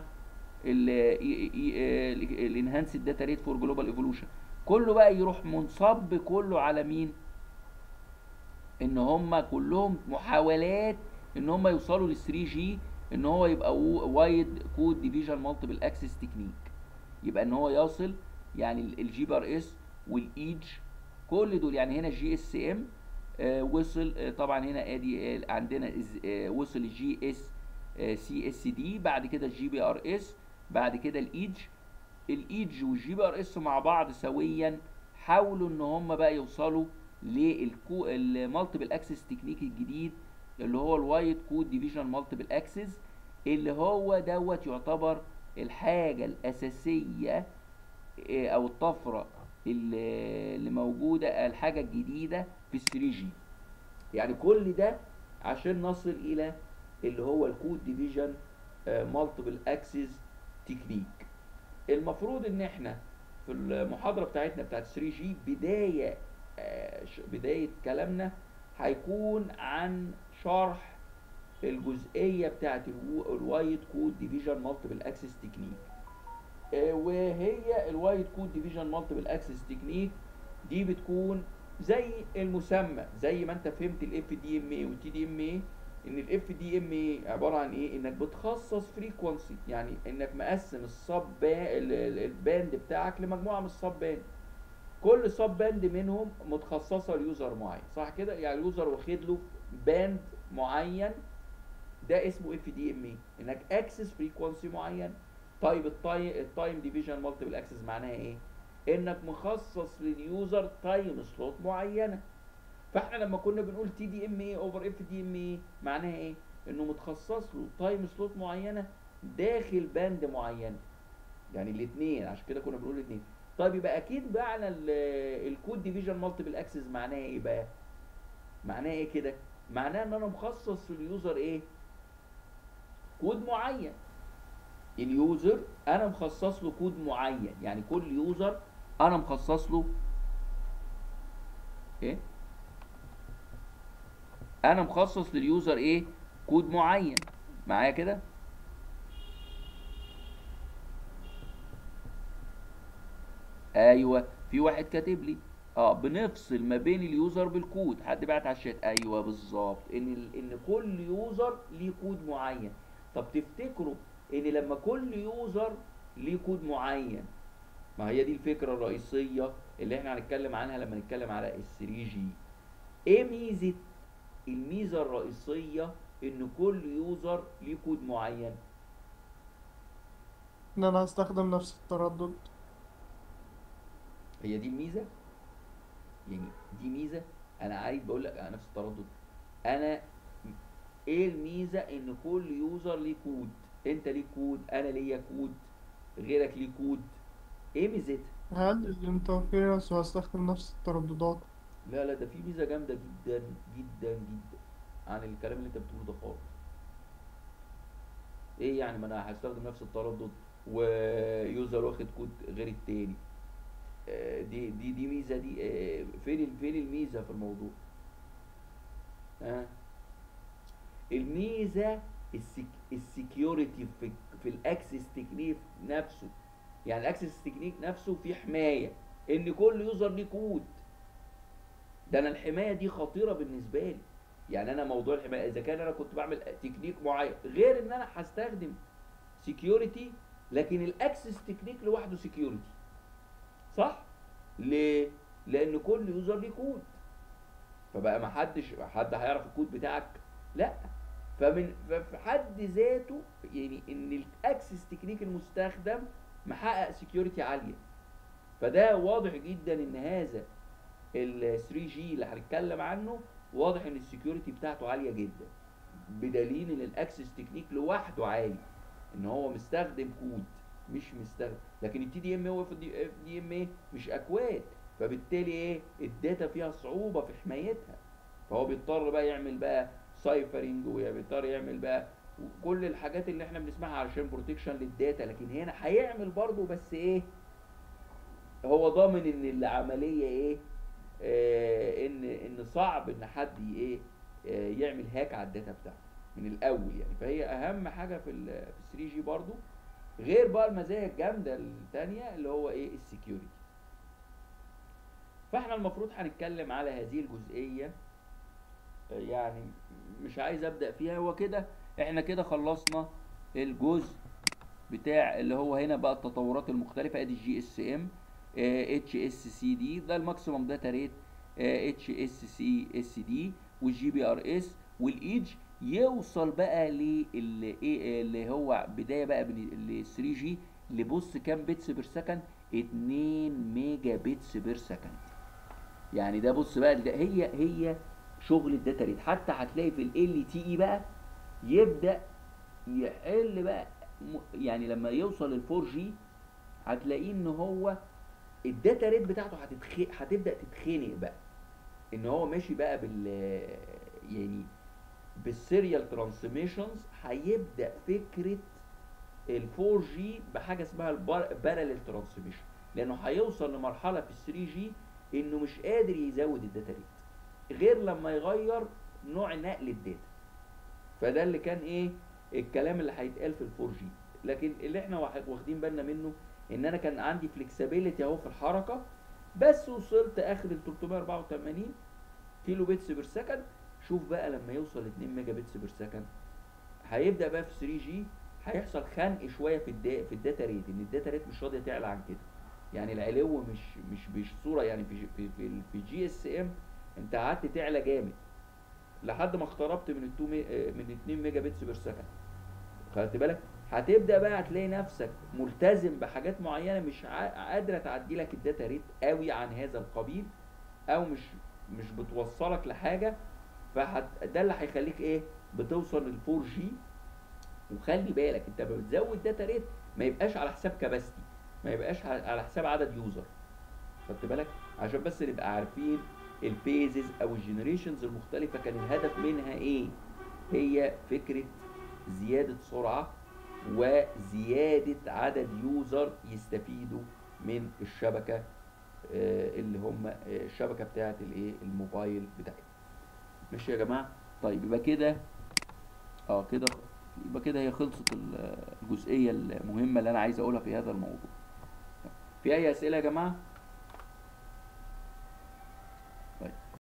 الانهانسد داتا ريت فور جلوبال ايفولوشن. كله بقى يروح منصب كله على مين؟ ان هم كلهم محاولات ان هم يوصلوا لل 3 جي، ان هو يبقى وايد كود ديفيجن مالتيبل اكسس تكنيك، يبقى ان هو يصل يعني الجي بي ار اس والايدج كل دول. يعني هنا الجي اس ام وصل، طبعا هنا ادي عندنا وصل الجي اس سي اس دي، بعد كده الجي بي ار اس، بعد كده الايدج والجي بي ار اس مع بعض سويا حاولوا ان هم بقى يوصلوا للمالتيبل اكسس تكنيك الجديد اللي هو الوايد كود ديفيجن مالتيبل اكسس، اللي هو دوت يعتبر الحاجه الاساسيه او الطفره اللي موجوده، الحاجه الجديده في ال 3 جي. يعني كل ده عشان نصل الى اللي هو الكود ديفيجن مالتيبل اكسس تكنيك. المفروض ان احنا في المحاضره بتاعتنا بتاعت 3 جي بدايه كلامنا هيكون عن شرح الجزئيه بتاعت الوايد كود ديفيجن مالتيبل اكسس تكنيك. وهي الوايد كود ديفيجن مالتيبل اكسس تكنيك دي بتكون زي المسمى، زي ما انت فهمت الاف دي ام اي والتي دي ام اي، ان الاف دي ام اي عباره عن ايه؟ انك بتخصص فريكوانسي، يعني انك مقسم الباند بتاعك لمجموعه من السب باند، كل سب باند منهم متخصصه ليوزر معين، صح كده؟ يعني اليوزر واخد له باند معين، ده اسمه اف دي ام اي، انك اكسس فريكوانسي معين. طيب التايم ديفيجن مالتيبل اكسس معناها ايه؟ انك مخصص لليوزر تايم سلوت معينه. فاحنا لما كنا بنقول تي دي ام اي اوفر اف دي ام اي معناها ايه؟ انه متخصص له تايم سلوت معينه داخل باند معينه، يعني الاثنين، عشان كده كنا بنقول الاثنين. طيب يبقى اكيد بقى على الكود ديفيجن مالتيبل اكسس معناها ايه بقى؟ معناها ايه كده؟ معناها ان انا مخصص لليوزر ايه؟ كود معين. اليوزر انا مخصص له كود معين، يعني كل يوزر انا مخصص له ايه؟ انا مخصص لليوزر ايه؟ كود معين. معايا كده؟ ايوه في واحد كاتب لي بنفصل ما بين اليوزر بالكود، حد بعت على الشات، ايوه بالظبط، ان كل يوزر ليه كود معين. طب تفتكروا ان لما كل يوزر ليه كود معين، ما هي دي الفكره الرئيسيه اللي احنا هنتكلم عنها لما نتكلم على ال 3 جي. ايه ميزه؟ الميزه الرئيسيه ان كل يوزر ليه كود معين. ان انا هستخدم نفس التردد. هي دي الميزه، يعني دي ميزه. انا عايز بقول لك على نفس التردد. انا ايه الميزه؟ ان كل يوزر ليه كود، انت ليه كود، انا ليا كود، غيرك ليه كود. ايه ميزتها؟ هقلل الانترفيرنس وهستخدم نفس الترددات. لا لا، ده في ميزه جامده جدا جدا جدا عن الكلام اللي انت بتقوله ده خالص. ايه يعني؟ ما انا هستخدم نفس التردد ويوزر واخد كود غير التاني. دي ميزه دي. فين الميزه في الموضوع؟ الميزه السكيورتي في الاكسس تكنيك نفسه. يعني الاكسس تكنيك نفسه فيه حمايه ان كل يوزر ليه كود. ده انا الحمايه دي خطيره بالنسبه لي. يعني انا موضوع الحمايه، اذا كان انا كنت بعمل تكنيك معين، غير ان انا هستخدم سكيورتي، لكن الاكسس تكنيك لوحده سكيورتي، صح؟ ليه؟ لان كل يوزر ليه كود، فبقى ما حد هيعرف الكود بتاعك، لا. في حد ذاته يعني ان الاكسس تكنيك المستخدم محقق سكيورتي عاليه. فده واضح جدا ان هذا ال 3 جي اللي هنتكلم عنه واضح ان السكيورتي بتاعته عاليه جدا، بدليل ان الاكسس تكنيك لوحده عالي، ان هو مستخدم كود مش مستخدم. لكن التي دي ام هو في الدي ام اي مش اكواد، فبالتالي ايه؟ الداتا فيها صعوبه في حمايتها، فهو بيضطر بقى يعمل بقى سايفرنج، وبيضطر يعمل بقى كل الحاجات اللي احنا بنسمعها علشان بروتكشن للداتا. لكن هنا هيعمل برضه، بس ايه؟ هو ضامن ان العمليه ايه؟ ان صعب ان حد ايه يعمل هاك على الداتا بتاعته من الاول يعني. فهي اهم حاجه في ال 3 جي برضو، غير بقى المزايا الجامده الثانيه اللي هو ايه؟ السكيورتي. فاحنا المفروض هنتكلم على هذه الجزئيه، يعني مش عايز ابدا فيها. هو كده احنا كده خلصنا الجزء بتاع اللي هو هنا بقى التطورات المختلفه. ادي الجي اس ام، اتش اس سي دي، ده الماكسيمم داتا ريت، اتش اس سي اس دي، والجي بي ار اس، والايدج. يوصل بقى اللي هو بدايه بقى ل 3 جي، لبص كام بيتس بير سكند؟ 2 ميجا بيتس بير سكند. يعني ده بص بقى، ده هي شغل الداتا ريت. حتى هتلاقي في ال تي اي بقى يبدا يحل بقى، يعني لما يوصل لل 4 جي هتلاقيه ان هو الداتا ريت بتاعته هتبدا تتخنق بقى، ان هو ماشي بقى يعني بالسيريال ترانسميشنز. هيبدا فكره ال 4 جي بحاجه اسمها الباراليل ترانسميشن، لانه هيوصل لمرحله في ال 3 جي انه مش قادر يزود الداتا ريت غير لما يغير نوع نقل الداتا. فده اللي كان ايه الكلام اللي هيتقال في ال 4 جي. لكن اللي احنا واخدين بالنا منه ان انا كان عندي فليكسبيليتي اهو في الحركه، بس وصلت اخر ال 384 كيلو بيتس بير سكند. شوف بقى لما يوصل 2 ميجا بيتس بير سكند، هيبدا بقى في 3 جي هيحصل خنق شويه في الداتا ريت، ان الداتا ريت مش راضيه تعلى عن كده. يعني العلو مش بصوره، يعني في جي اس ام انت قعدت تعلى جامد لحد ما اقتربت من 2 ميجا بيتس بير سكند. خدت بالك؟ هتبدا بقى هتلاقي نفسك ملتزم بحاجات معينه مش قادره تعدي لك الداتا ريت قوي عن هذا القبيل، او مش بتوصلك لحاجه. ده اللي هيخليك ايه؟ بتوصل لل 4 جي. وخلي بالك انت بتزود داتا ريت ما يبقاش على حساب كباستي، ما يبقاش على حساب عدد يوزر. خدت بالك؟ عشان بس نبقى عارفين الفيزز او الجنريشنز المختلفه كان الهدف منها ايه. هي فكره زياده سرعه وزياده عدد يوزر يستفيدوا من الشبكه، اللي هم الشبكه بتاعه الايه؟ الموبايل بتاعتنا. ماشي يا جماعه؟ طيب يبقى كده يبقى كده هي خلصت الجزئيه المهمه اللي انا عايز اقولها في هذا الموضوع. في اي اسئله يا جماعه؟